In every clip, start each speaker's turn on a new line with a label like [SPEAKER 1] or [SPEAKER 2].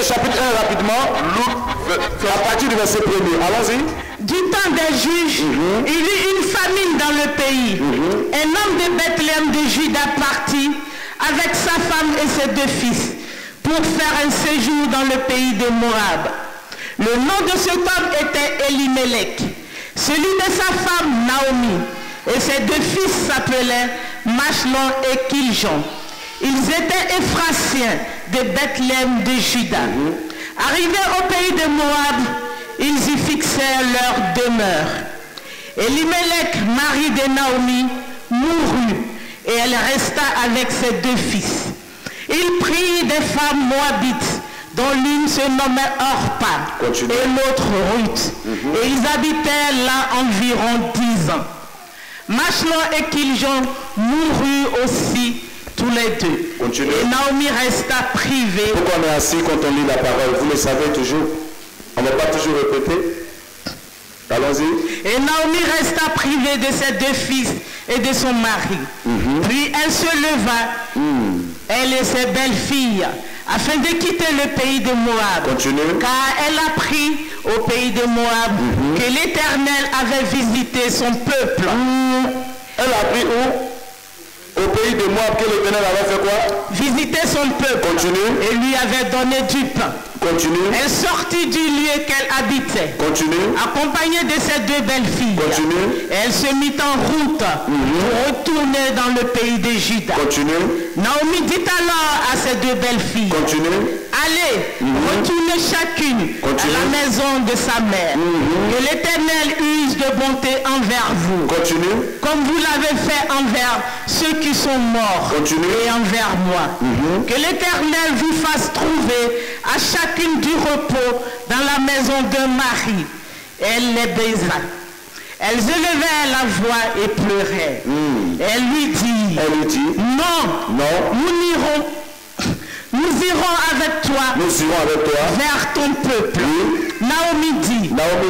[SPEAKER 1] Luc chapitre 1 rapidement. À partir du verset 1er. Allons-y.
[SPEAKER 2] Du temps des juges, il y eut une famine dans le pays. Un homme de Bethléem de Juda partit avec sa femme et ses 2 fils pour faire un séjour dans le pays de Moab. Le nom de cet homme était Elimelech, celui de sa femme Naomi, et ses 2 fils s'appelaient Machlon et Kiljon. Ils étaient Éphrasiens de Bethléem de Juda. Arrivés au pays de Moab, ils y fixèrent leur demeure. Elimelech, mari de Naomi, mourut et elle resta avec ses 2 fils. Il prit des femmes moabites, dont l'une se nommait Orpa et l'autre Ruth. Et ils habitèrent là environ 10 ans. Machlon et Kiljon moururent aussi tous les 2.
[SPEAKER 1] Continuez.
[SPEAKER 2] Et Naomi resta privée.
[SPEAKER 1] Pourquoi on est assis quand on lit la parole? Vous le savez toujours. On ne va pas toujours répéter. Allons-y.
[SPEAKER 2] Et Naomi resta privée de ses 2 fils et de son mari. Puis elle se leva, elle et ses belles-filles, afin de quitter le pays de Moab.
[SPEAKER 1] Continue.
[SPEAKER 2] Car elle apprit au pays de Moab que l'Éternel avait visité son peuple.
[SPEAKER 1] Elle a appris où? Au pays de Moab, que l'Éternel avait fait quoi?
[SPEAKER 2] Visiter son peuple.
[SPEAKER 1] Continue.
[SPEAKER 2] Et lui avait donné du pain.
[SPEAKER 1] Continue.
[SPEAKER 2] Elle sortit du lieu qu'elle habitait,
[SPEAKER 1] Continue.
[SPEAKER 2] accompagnée de ses 2 belles filles.
[SPEAKER 1] Continue.
[SPEAKER 2] Elle se mit en route pour retourner dans le pays de Juda.
[SPEAKER 1] Continue.
[SPEAKER 2] Naomi dit alors à ses 2 belles filles,
[SPEAKER 1] Continue.
[SPEAKER 2] allez, retournez chacune
[SPEAKER 1] Continue.
[SPEAKER 2] à la maison de sa mère. Que l'Éternel use de bonté envers vous,
[SPEAKER 1] Continue.
[SPEAKER 2] comme vous l'avez fait envers ceux qui sont morts.
[SPEAKER 1] Continue.
[SPEAKER 2] Et envers moi. Que l'Éternel vous fasse trouver à chacune du repos dans la maison d'un mari. Elle les baisa. Elles élevaient la voix et pleuraient. Elle lui dit, non, nous irons avec toi vers ton peuple. Naomi dit,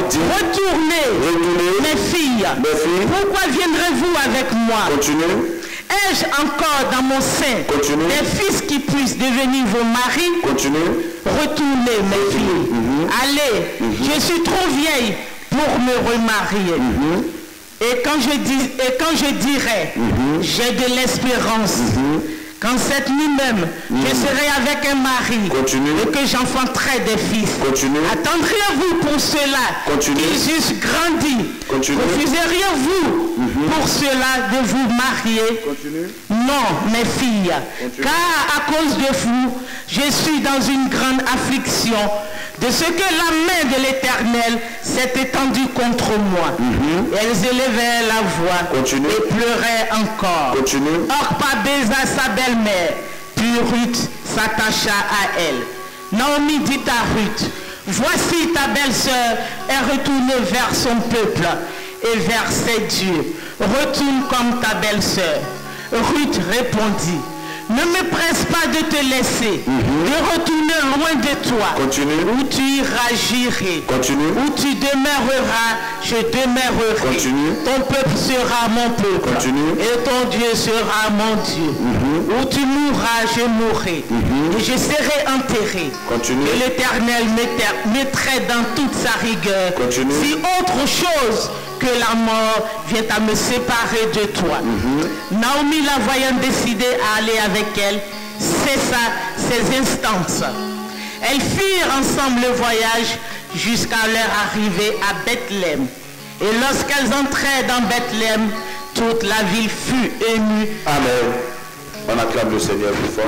[SPEAKER 2] retournez, mes filles, pourquoi viendrez-vous avec moi?
[SPEAKER 1] Continue.
[SPEAKER 2] Ai-je encore dans mon sein des fils qui puissent devenir vos maris?
[SPEAKER 1] Continue.
[SPEAKER 2] Retournez, mes filles. Allez, je suis trop vieille pour me remarier. Et quand je dirai, j'ai de l'espérance, quand cette nuit même, je serai avec un mari et que j'enfanterai des fils. Attendriez-vous pour cela qu'ils eussent grandi? Refuseriez-vous pour cela de vous marier? Non, mes filles, car à cause de vous, je suis dans une grande affliction de ce que la main de l'Éternel s'est étendue contre moi. Elles élevaient la voix et pleuraient encore. Orpa baisa sa belle-mère, puis Ruth s'attacha à elle. Naomi dit à Ruth, voici ta belle-sœur est retournée vers son peuple et vers ses dieux. Retourne comme ta belle-sœur. Ruth répondit, ne me presse pas de te laisser, de retourner loin de toi, où tu iras j'irai, où tu demeureras, je demeurerai, ton peuple sera mon peuple, et ton Dieu sera mon Dieu, où tu mourras, je mourrai, et je serai enterré, et l'Éternel mettrait dans toute sa rigueur, si autre chose que la mort vient à me séparer de toi. Naomi, la voyant décider à aller avec elle, cessa ses instances. Elles firent ensemble le voyage jusqu'à leur arrivée à Bethléem. Et lorsqu'elles entrèrent dans Bethléem, toute la ville fut émue.
[SPEAKER 1] Amen. On acclame le Seigneur plus fort.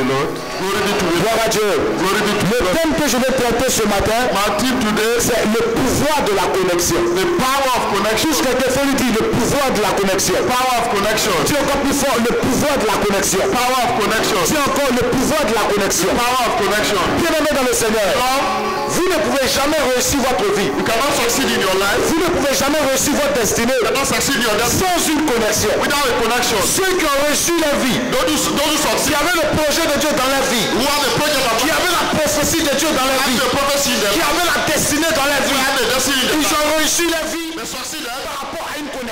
[SPEAKER 1] Gloire à Dieu. Le thème que je vais traiter ce matin, c'est le pouvoir de la connexion. Tout ce que Théophile dit, le pouvoir de la connexion. C'est encore plus fort, le pouvoir de la connexion. C'est encore le pouvoir de la connexion. Bien-aimés dans le Seigneur, vous ne pouvez jamais réussir votre vie. Vous ne pouvez jamais réussir votre destinée sans une connexion. Ceux qui ont reçu la vie, qui avaient le projet de Dieu dans la vie, qui avaient la prophétie de Dieu dans la vie, qui avaient la destinée dans la vie, ils ont reçu la vie par rapport à une connexion.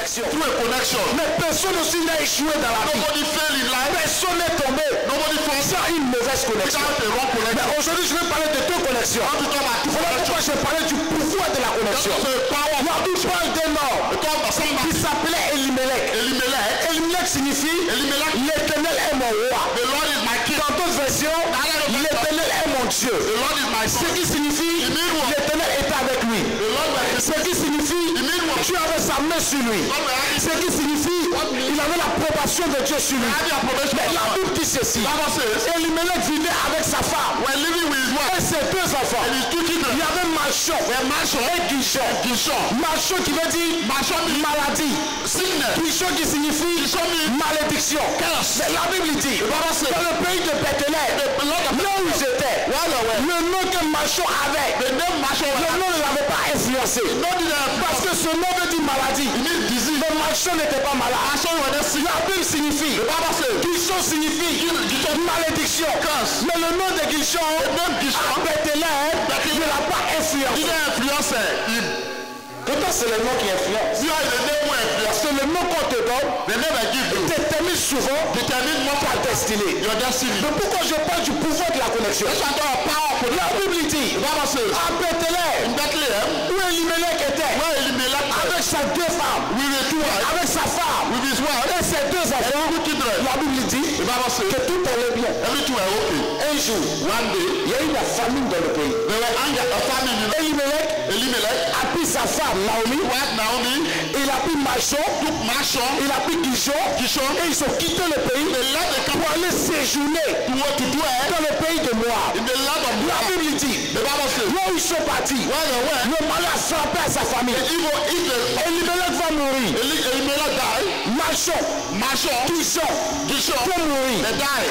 [SPEAKER 1] connexion.
[SPEAKER 3] Through a connection.
[SPEAKER 1] Mais personne aussi n'a échoué dans la vie.
[SPEAKER 3] Nobody failed in life.
[SPEAKER 1] Personne n'est tombé sans une mauvaise connexion. Mais aujourd'hui, je vais parler de deux connexions. Voilà pourquoi je parlais du pouvoir de la connexion. La Bible parle d'un homme qui s'appelait Elimelech. Elimelech signifie l'éternel est mon roi. Dans d'autres versions, l'éternel est mon Dieu. Ce qui signifie l'éternel est avec lui. Ce qui signifie Dieu avait sa main sur lui. Ce qui signifie il avait l'approbation de Dieu sur lui. Mais la Bible dit ceci. Elimelech vivait avec sa femme et ses deux enfants. Il y avait Malchon et Guichon. Malchon qui veut dire maladie. Guichon qui signifie malédiction. Mais la Bible dit dans le pays de Bethléem, là où j'étais, le nom que Malchon avait, le nom ne l'avait pas influencé. Parce que ce nom veut dire maladie. Mais Malchon n'était pas malade. La Bible signifie Guichon signifie malédiction. Mais le nom de Guichon à Bethléem ne l'a pas influencé. Pourtant c'est le nom qui influence. Parce que le nom qu'on te donne détermine souvent ta destinée. Mais pourquoi je parle du pouvoir de la connexion? La Bible dit à Bethléem où Elimelech était avec ses deux femmes, avec sa femme et ses deux enfants. La Bible dit que tout allait bien. Un jour, il y a eu la famine dans le pays. Elimelech a pris sa femme Naomi, il a pris Malchon, il a pris Guichon, et ils ont quitté le pays pour aller séjourner dans le pays de Moab. La Bible dit, là où ils sont partis, le mal a frappé à sa famille. Elimelech va mourir. Malchon, Guichon va mourir.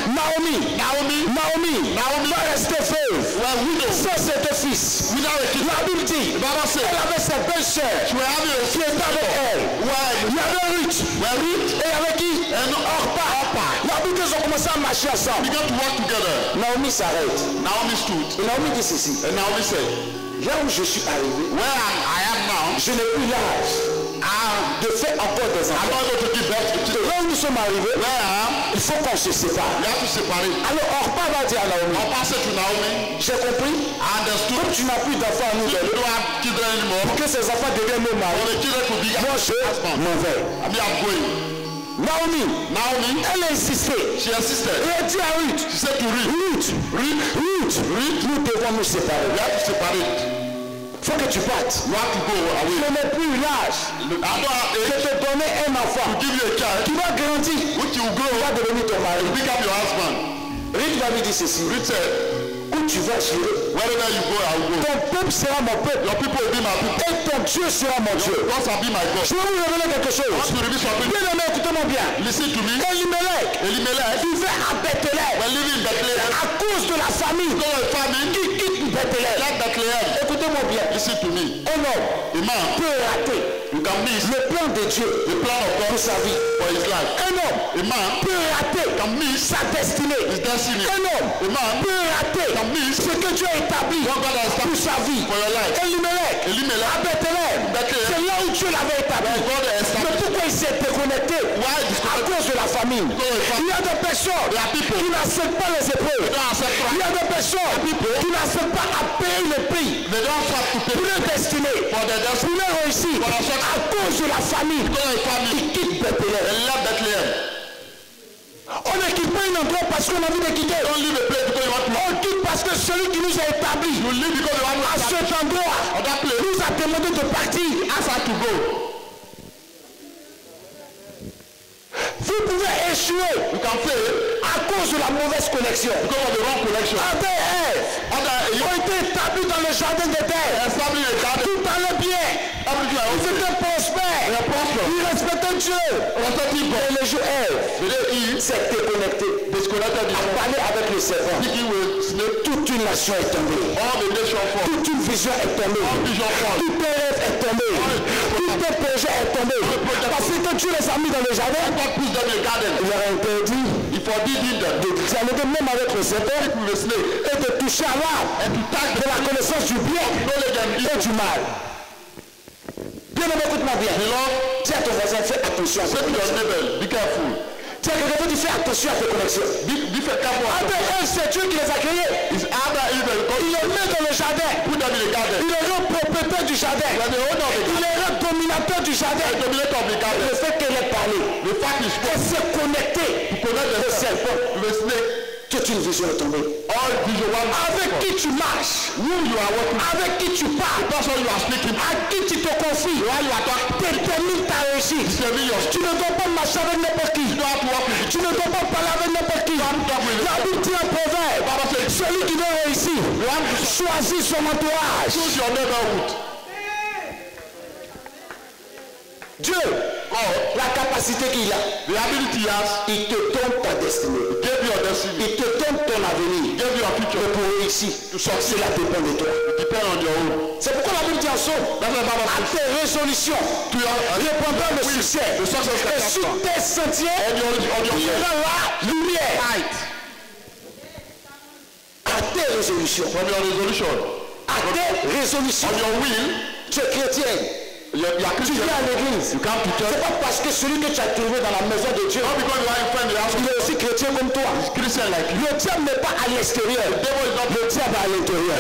[SPEAKER 1] Naomi va rester veuve. Sans ses deux fils. La Bible dit, elle avait sa belle-sœur qui était avec elle. Il y avait Ruth. Et avec qui? Orpa. La Bible dit qu'ils ont commencé à marcher ensemble. Naomi s'arrête. Et Naomi dit ceci. Là où je suis arrivé, je n'ai plus l'âge de faire encore des enfants. Là où nous sommes arrivés, il faut qu'on se sépare. Alors Orpa va dire à Naomi, j'ai compris. Comme tu n'as plus d'enfants à nous donner, pour que ces enfants deviennent nos maris, moi je m'en vais. Naomi, elle insistait. Et elle dit à Ruth, nous devons nous séparer. Il faut que tu partes. Je n'ai plus l'âge de te donner un enfant qui va grandir, qui va devenir ton mari. Ruth va lui dire ceci. Où tu vas gérer, ton peuple sera mon peuple, et ton Dieu sera mon Dieu. Je vais vous révéler quelque chose. Bien aimé, écoutez-moi bien. Elimelech vivait à Bethléem à cause de la famille qui quitte Bethléem. Écoutez-moi bien. Un homme peut rater le plan de Dieu pour sa vie. Un homme peut rater sa destinée. Un homme peut rater ce que Dieu a établi pour sa vie. Elimelech à Bethléem, c'est là où Dieu l'avait établi. Mais pourquoi il s'est déconnecté? À cause de la famine. Il y a des personnes qui n'acceptent pas les épreuves. Il y a des personnes qui n'acceptent pas à payer le prix pour leur destinée, pour leur réussite, à cause de la famine qui quitte Bethléem. On ne quitte pas un endroit parce qu'on a envie de quitter. On quitte parce que celui qui nous a établi à cet endroit nous a demandé de partir. Vous pouvez échouer à cause de la mauvaise connexion. Adam et Ève ont été établis dans le jardin d'Éden. Tout allait bien. Ils étaient prospères. Ils respectaient Dieu. Et le jour Ève s'est déconnecté. A parlé avec le serpent. Toute une nation est tombée. Toute une vision est tombée. Tout un rêve est tombé. Tout un projet est tombé. Parce que Dieu les a mis dans le jardin. Il leur a interdit de dialoguer même avec le serpent et de toucher à l'arbre de la connaissance du bien et du mal. Bien, écoute-moi bien. Tu à ton voisin, fais attention à tes connexions.
[SPEAKER 3] Be careful.
[SPEAKER 1] Tu as quelqu'un qui fait attention à tes connexions. C'est Dieu qui les a créés. Il les met dans le jardin. Il les rend propriétaire du jardin. Il les rend dominateur du jardin. Le fait qu'elle ait parlé, qu'elle s'est connectée au serpent, toute une vision est tombée. Avec qui tu marches, avec qui tu parles, à qui tu te confies, détermine ta réussite. Tu ne dois pas marcher avec n'importe qui. Tu ne dois pas parler avec n'importe qui. La Bible dit un proverbe, celui qui veut réussir choisit son entourage. Dieu, la capacité qu'il a, il te donne ta destinée, il te donne ton avenir, pour réussir, cela dépend de toi. C'est pourquoi la Bible dit en somme, à tes résolutions, répondant le succès, et sur tes sentiers, il y aura la lumière. À tes résolutions, à tes résolutions, tu es chrétien. Tu viens à l'église. C'est pas parce que celui que tu as trouvé dans la maison de Dieu, il est aussi chrétien comme toi. Le diable n'est pas à l'extérieur. Le diable est à l'intérieur.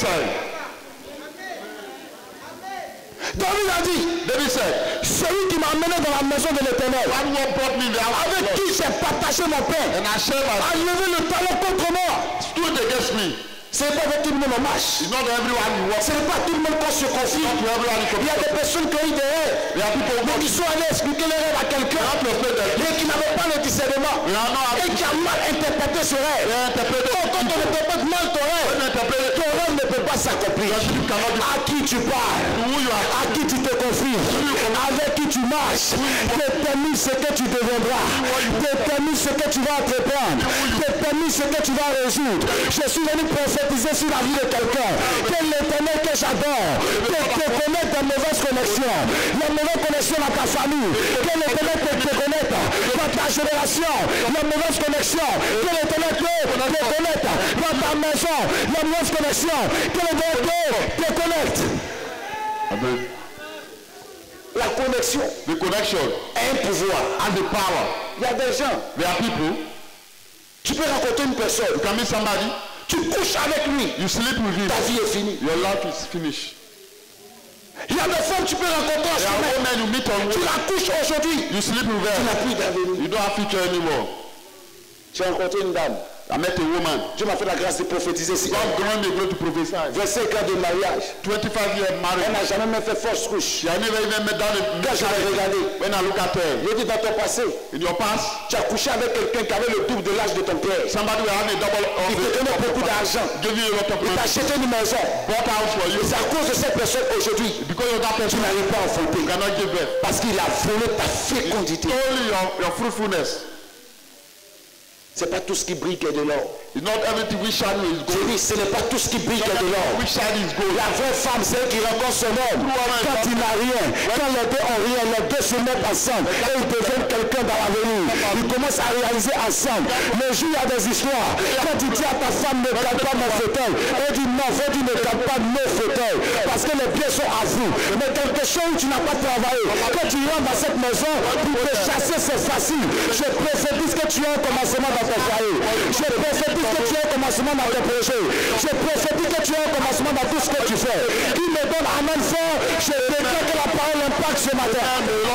[SPEAKER 1] David a dit, celui qui m'a amené dans la maison de l'Éternel, avec qui j'ai partagé mon pain, a levé le talon contre moi. Ce n'est pas avec tout le monde on marche. Ce n'est pas tout le monde qu'on se confie. Il y a des personnes qui ont eu des rêves, mais qui sont allés expliquer les rêves à quelqu'un et qui n'avaient pas le discernement et qui a mal interprété ce rêve. Quand on interprète mal ton rêve ne peut pas s'accomplir. À qui tu parles, à qui tu te confies, avec qui tu marches, détermine ce que tu deviendras, détermine ce que tu vas entreprendre, détermine ce que tu vas résoudre. Je suis venu prophétiser sur la vie de quelqu'un, que l'Éternel que j'adore, que te connaître des mauvaises connexions, les mauvaises connexions dans ta famille, que l'Éternel te connaître dans ta génération, les mauvaises connexions, que l'Éternel te connaître dans ta maison, les mauvaises connexions, que l'Éternel te connecte.
[SPEAKER 3] Amen.
[SPEAKER 1] La connexion,
[SPEAKER 3] the connection,
[SPEAKER 1] est un pouvoir.
[SPEAKER 3] And the power.
[SPEAKER 1] Il y a des gens,
[SPEAKER 3] there are people,
[SPEAKER 1] tu peux rencontrer une personne,
[SPEAKER 3] you can meet somebody,
[SPEAKER 1] tu couches avec lui,
[SPEAKER 3] you sleep with him,
[SPEAKER 1] ta vie est finie.
[SPEAKER 3] Your life is finished.
[SPEAKER 1] Il y a des femmes tu peux rencontrer en semaine, tu la couches aujourd'hui,
[SPEAKER 3] you sleep with her,
[SPEAKER 1] tu n'as plus d'avenir.
[SPEAKER 3] You don't have future anymore.
[SPEAKER 1] Tu as rencontré une dame,
[SPEAKER 3] I met a woman.
[SPEAKER 1] Dieu m'a fait la grâce de prophétiser si
[SPEAKER 3] God grant me grace to prophesy.
[SPEAKER 1] 25 ans de mariage,
[SPEAKER 3] 25 years married.
[SPEAKER 1] Elle n'a jamais même fait fausse couche.
[SPEAKER 3] She had never even met down a
[SPEAKER 1] Quand je l'ai regardé,
[SPEAKER 3] when I look at her,
[SPEAKER 1] je dis dans ton passé,
[SPEAKER 3] in your past,
[SPEAKER 1] tu as couché avec quelqu'un qui avait le double de l'âge de ton père.
[SPEAKER 3] somebody will have a double of
[SPEAKER 1] Il te donnait beaucoup d'argent.
[SPEAKER 3] give you a lot of
[SPEAKER 1] Il
[SPEAKER 3] money.
[SPEAKER 1] t'a acheté une maison.
[SPEAKER 3] Bought house for you.
[SPEAKER 1] C'est à cause de cette personne aujourd'hui,
[SPEAKER 3] Because of that
[SPEAKER 1] tu
[SPEAKER 3] person,
[SPEAKER 1] n'arrives pas à enfanter.
[SPEAKER 3] you cannot give birth.
[SPEAKER 1] Parce qu'il a volé ta fécondité.
[SPEAKER 3] Only your fruitfulness.
[SPEAKER 1] C'est pas tout ce qui brille qui est de l'or.
[SPEAKER 3] It's not everything which shine is
[SPEAKER 1] Je
[SPEAKER 3] gold.
[SPEAKER 1] dis, ce n'est pas tout ce qui brille qui est de l'or.
[SPEAKER 3] Which shine is gold.
[SPEAKER 1] La vraie femme, c'est elle qui rencontre son homme. Quand il n'a rien, quand les deux ont rien, les deux se mettent ensemble et ils deviennent quelqu'un dans l'avenir. Ils commencent à réaliser ensemble. Le jour, il y a des histoires. Quand tu dis à ta femme, ne calme pas mon fauteuil, elle dit non, faut dire ne calme pas nos fauteuils. Parce que les biens sont à vous. Mais quelque chose où tu n'as pas travaillé, quand tu rentres dans cette maison, pour te chasser, c'est facile. Je prophétise que tu as un commencement dans ton foyer. Je prophétise que tu as un commencement dans tes projets. Je prophétise que tu as un commencement dans tout ce que tu fais. Il me donne un enfant. Je déclare que la parole impacte ce matin.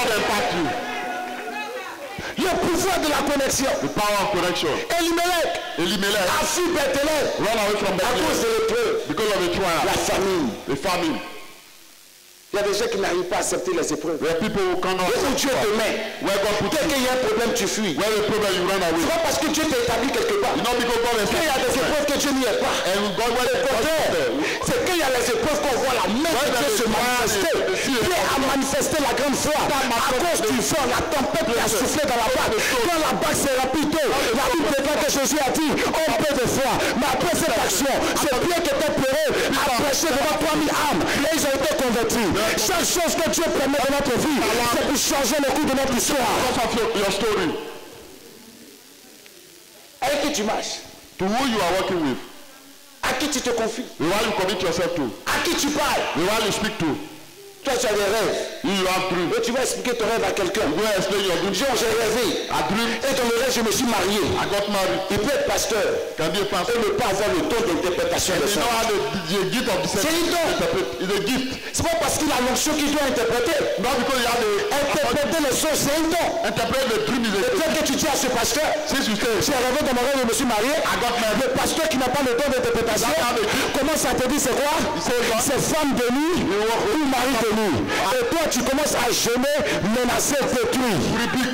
[SPEAKER 1] Le pouvoir de la connexion.
[SPEAKER 3] The power of connection.
[SPEAKER 1] Elimelech a fui Bethléem
[SPEAKER 3] Run away from
[SPEAKER 1] à cause de
[SPEAKER 3] Bethlehem
[SPEAKER 1] l'épreuve.
[SPEAKER 3] because of the trial.
[SPEAKER 1] La famine.
[SPEAKER 3] The famine.
[SPEAKER 1] Il y a des gens qui n'arrivent pas à accepter les épreuves.
[SPEAKER 3] There are people who cannot.
[SPEAKER 1] Où Dieu te met.
[SPEAKER 3] Where God put
[SPEAKER 1] Dès
[SPEAKER 3] you.
[SPEAKER 1] qu'il y a un problème, tu fuis.
[SPEAKER 3] Where the problem you run away.
[SPEAKER 1] C'est pas parce que Dieu t'a établi quelque part.
[SPEAKER 3] Not because God has
[SPEAKER 1] Qu'il y a des épreuves que Dieu n'y est pas.
[SPEAKER 3] and God where the
[SPEAKER 1] C'est qu'il y a les épreuves qu'on voit la main de Dieu se manifester. Dieu a manifesté la grande foi. À cause du vent, la tempête qui a soufflé dans la barque. Quand la barque s'est remplie d'eau, la Bible déclare que Jésus a dit, on peut de foi. Mais après cette action, ce Pierre qui était peureux a prêché devant 3000 âmes. Et ils ont été convertis. Chaque chose que Dieu permet dans notre vie, c'est pour changer le cours de notre histoire.
[SPEAKER 3] your story.
[SPEAKER 1] Avec qui tu marches?
[SPEAKER 3] To who you are working with.
[SPEAKER 1] À qui tu te confies?
[SPEAKER 3] The one you commit yourself to.
[SPEAKER 1] À qui tu parles?
[SPEAKER 3] The one you speak to.
[SPEAKER 1] Toi, tu as des rêves. Et tu vas expliquer ton rêve à quelqu'un. Genre, j'ai rêvé. Et dans le rêve, je me suis marié. Il peut être pasteur. Et ne pas avoir le don d'interprétation de son rêve. C'est une don. C'est pas parce qu'il a l'onction qu'il doit interpréter. Interpréter le son, c'est un don. Le fait que tu dis à ce pasteur, j'ai rêvé dans mon rêve, je me suis marié. Le pasteur qui n'a pas le don d'interprétation commence à te dire c'est quoi? C'est femme de nuit ou mari de nuit. Et toi tu commences à jeûner, menacer, détruire.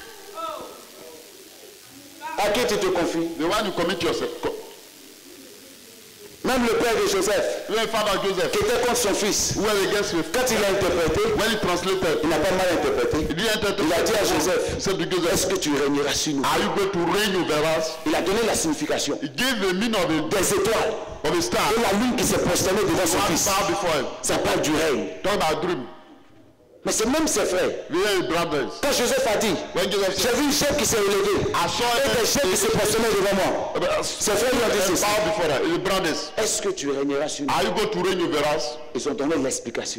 [SPEAKER 1] À qui tu te confies? Même le père de Joseph, qui était contre son fils, quand il a interprété, il n'a pas mal interprété. Il a dit à Joseph, est-ce que tu régneras sur nous? Il a donné la signification des étoiles et la lune qui s'est prosternée devant son fils. Ça parle du règne. Mais c'est même ses frères. Quand Joseph a dit, j'ai vu une chef qui s'est élevée et des chefs qui se prosternaient devant moi. Ses frères lui ont dit ceci. Est-ce que tu régneras sur nous? Ils ont donné l'explication.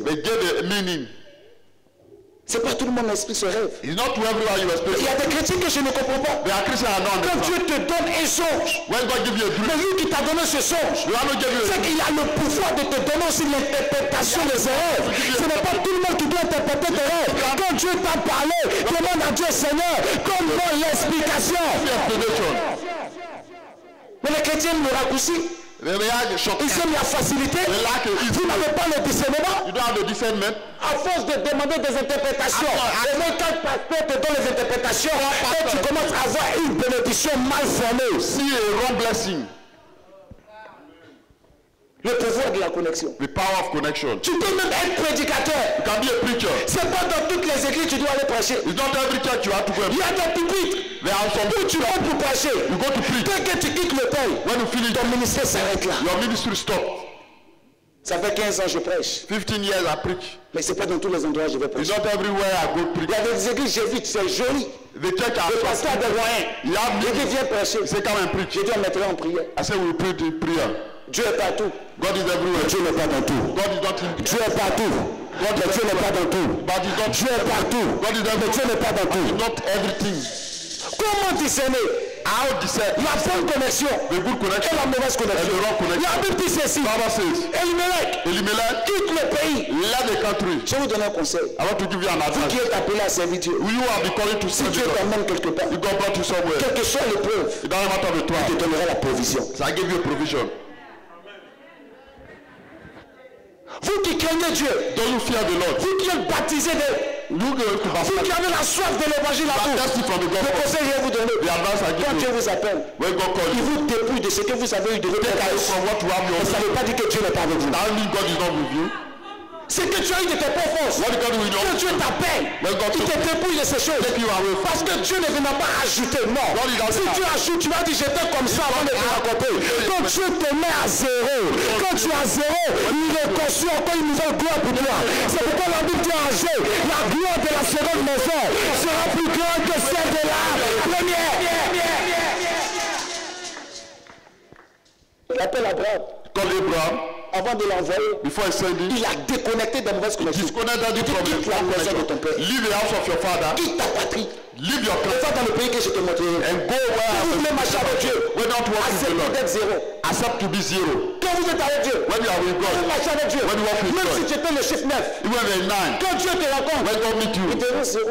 [SPEAKER 1] C'est pas tout le monde qui explique ce rêve. Il y a des chrétiens que je ne comprends pas. Quand Dieu te donne un songe, mais lui qui t'a donné ce songe, c'est qu'il a le pouvoir de te donner aussi l'interprétation de ses rêves. Ce n'est pas tout le monde qui doit interpréter tes rêves. Quand Dieu t'a parlé, demande à Dieu, Seigneur, donne-moi l'explication. Mais les chrétiens le raccourcissent. Ils aiment la facilité. Vous n'avez pas le discernement. À force de demander des interprétations, et même quand le pasteur te donne les interprétations, et tu commences à avoir une bénédiction mal formée. Le pouvoir de la connexion. Tu peux même être prédicateur. C'est pas dans toutes les églises que tu dois aller prêcher. Il y a des pupitres où tu vas pour prêcher. Dès que tu quittes le pays, ton ministère s'arrête là. Ça fait 15 ans que je prêche.
[SPEAKER 3] 15 years I preach.
[SPEAKER 1] Mais c'est pas dans tous les endroits que je vais prêcher.
[SPEAKER 3] It's not everywhere I go preach.
[SPEAKER 1] Il y a des églises, j'évite, c'est joli.
[SPEAKER 3] The church
[SPEAKER 1] le pasteur a des moyens. Il dit viens prêcher.
[SPEAKER 3] C'est quand même preach.
[SPEAKER 1] Je dis on mettrait en prière.
[SPEAKER 3] I say we pray the prayer.
[SPEAKER 1] Dieu est partout.
[SPEAKER 3] God is everywhere.
[SPEAKER 1] Dieu n'est pas dans tout.
[SPEAKER 3] God is not in.
[SPEAKER 1] Dieu est partout. Mais Dieu n'est pas dans tout. Dieu est partout. Mais Dieu n'est pas dans tout.
[SPEAKER 3] Not everything.
[SPEAKER 1] Comment discerner? La bonne connexion et la mauvaise connexion. La Bible dit ceci. Elimelech quitte le pays. Je vais vous donner un conseil. Vous qui êtes appelé à servir Dieu. Si Dieu t'amène quelque part, quelle que soit l'épreuve, il te donnera la provision. Vous qui craignez Dieu, vous qui êtes baptisés de vous qui avez la soif de l'évangile à vous, le conseil que je vais vous donner, quand Dieu vous appelle, il vous dépouille de ce que vous avez eu de votre caïs. Mais ça ne veut pas dire que Dieu n'est pas avec vous. C'est que tu as eu de tes propres forces. Que Dieu t'appelle, il te dépouille de ces choses. Parce que Dieu ne viendra pas ajouter. Non. Si tu ajoutes, tu vas dire j'étais comme ça avant de te raconter. Quand Dieu te met à zéro, quand tu es à zéro, il reconstruit encore une nouvelle gloire pour toi. C'est pourquoi la Bible dit en Agé, la gloire de la seconde maison sera plus grande que celle de la première. Il appelle Abraham. Avant de l'envoyer, il a déconnecté des mauvaises connexions. Il dit quitte la maison de ton père. Quitte ta patrie. Va dans le pays que je te montrerai. Vous voulez marcher avec Dieu. Acceptez d'être zéro. Quand vous êtes avec Dieu, vous marchez avec Dieu. Même si tu étais le chiffre 9. Quand Dieu te rencontre, il te rend zéro.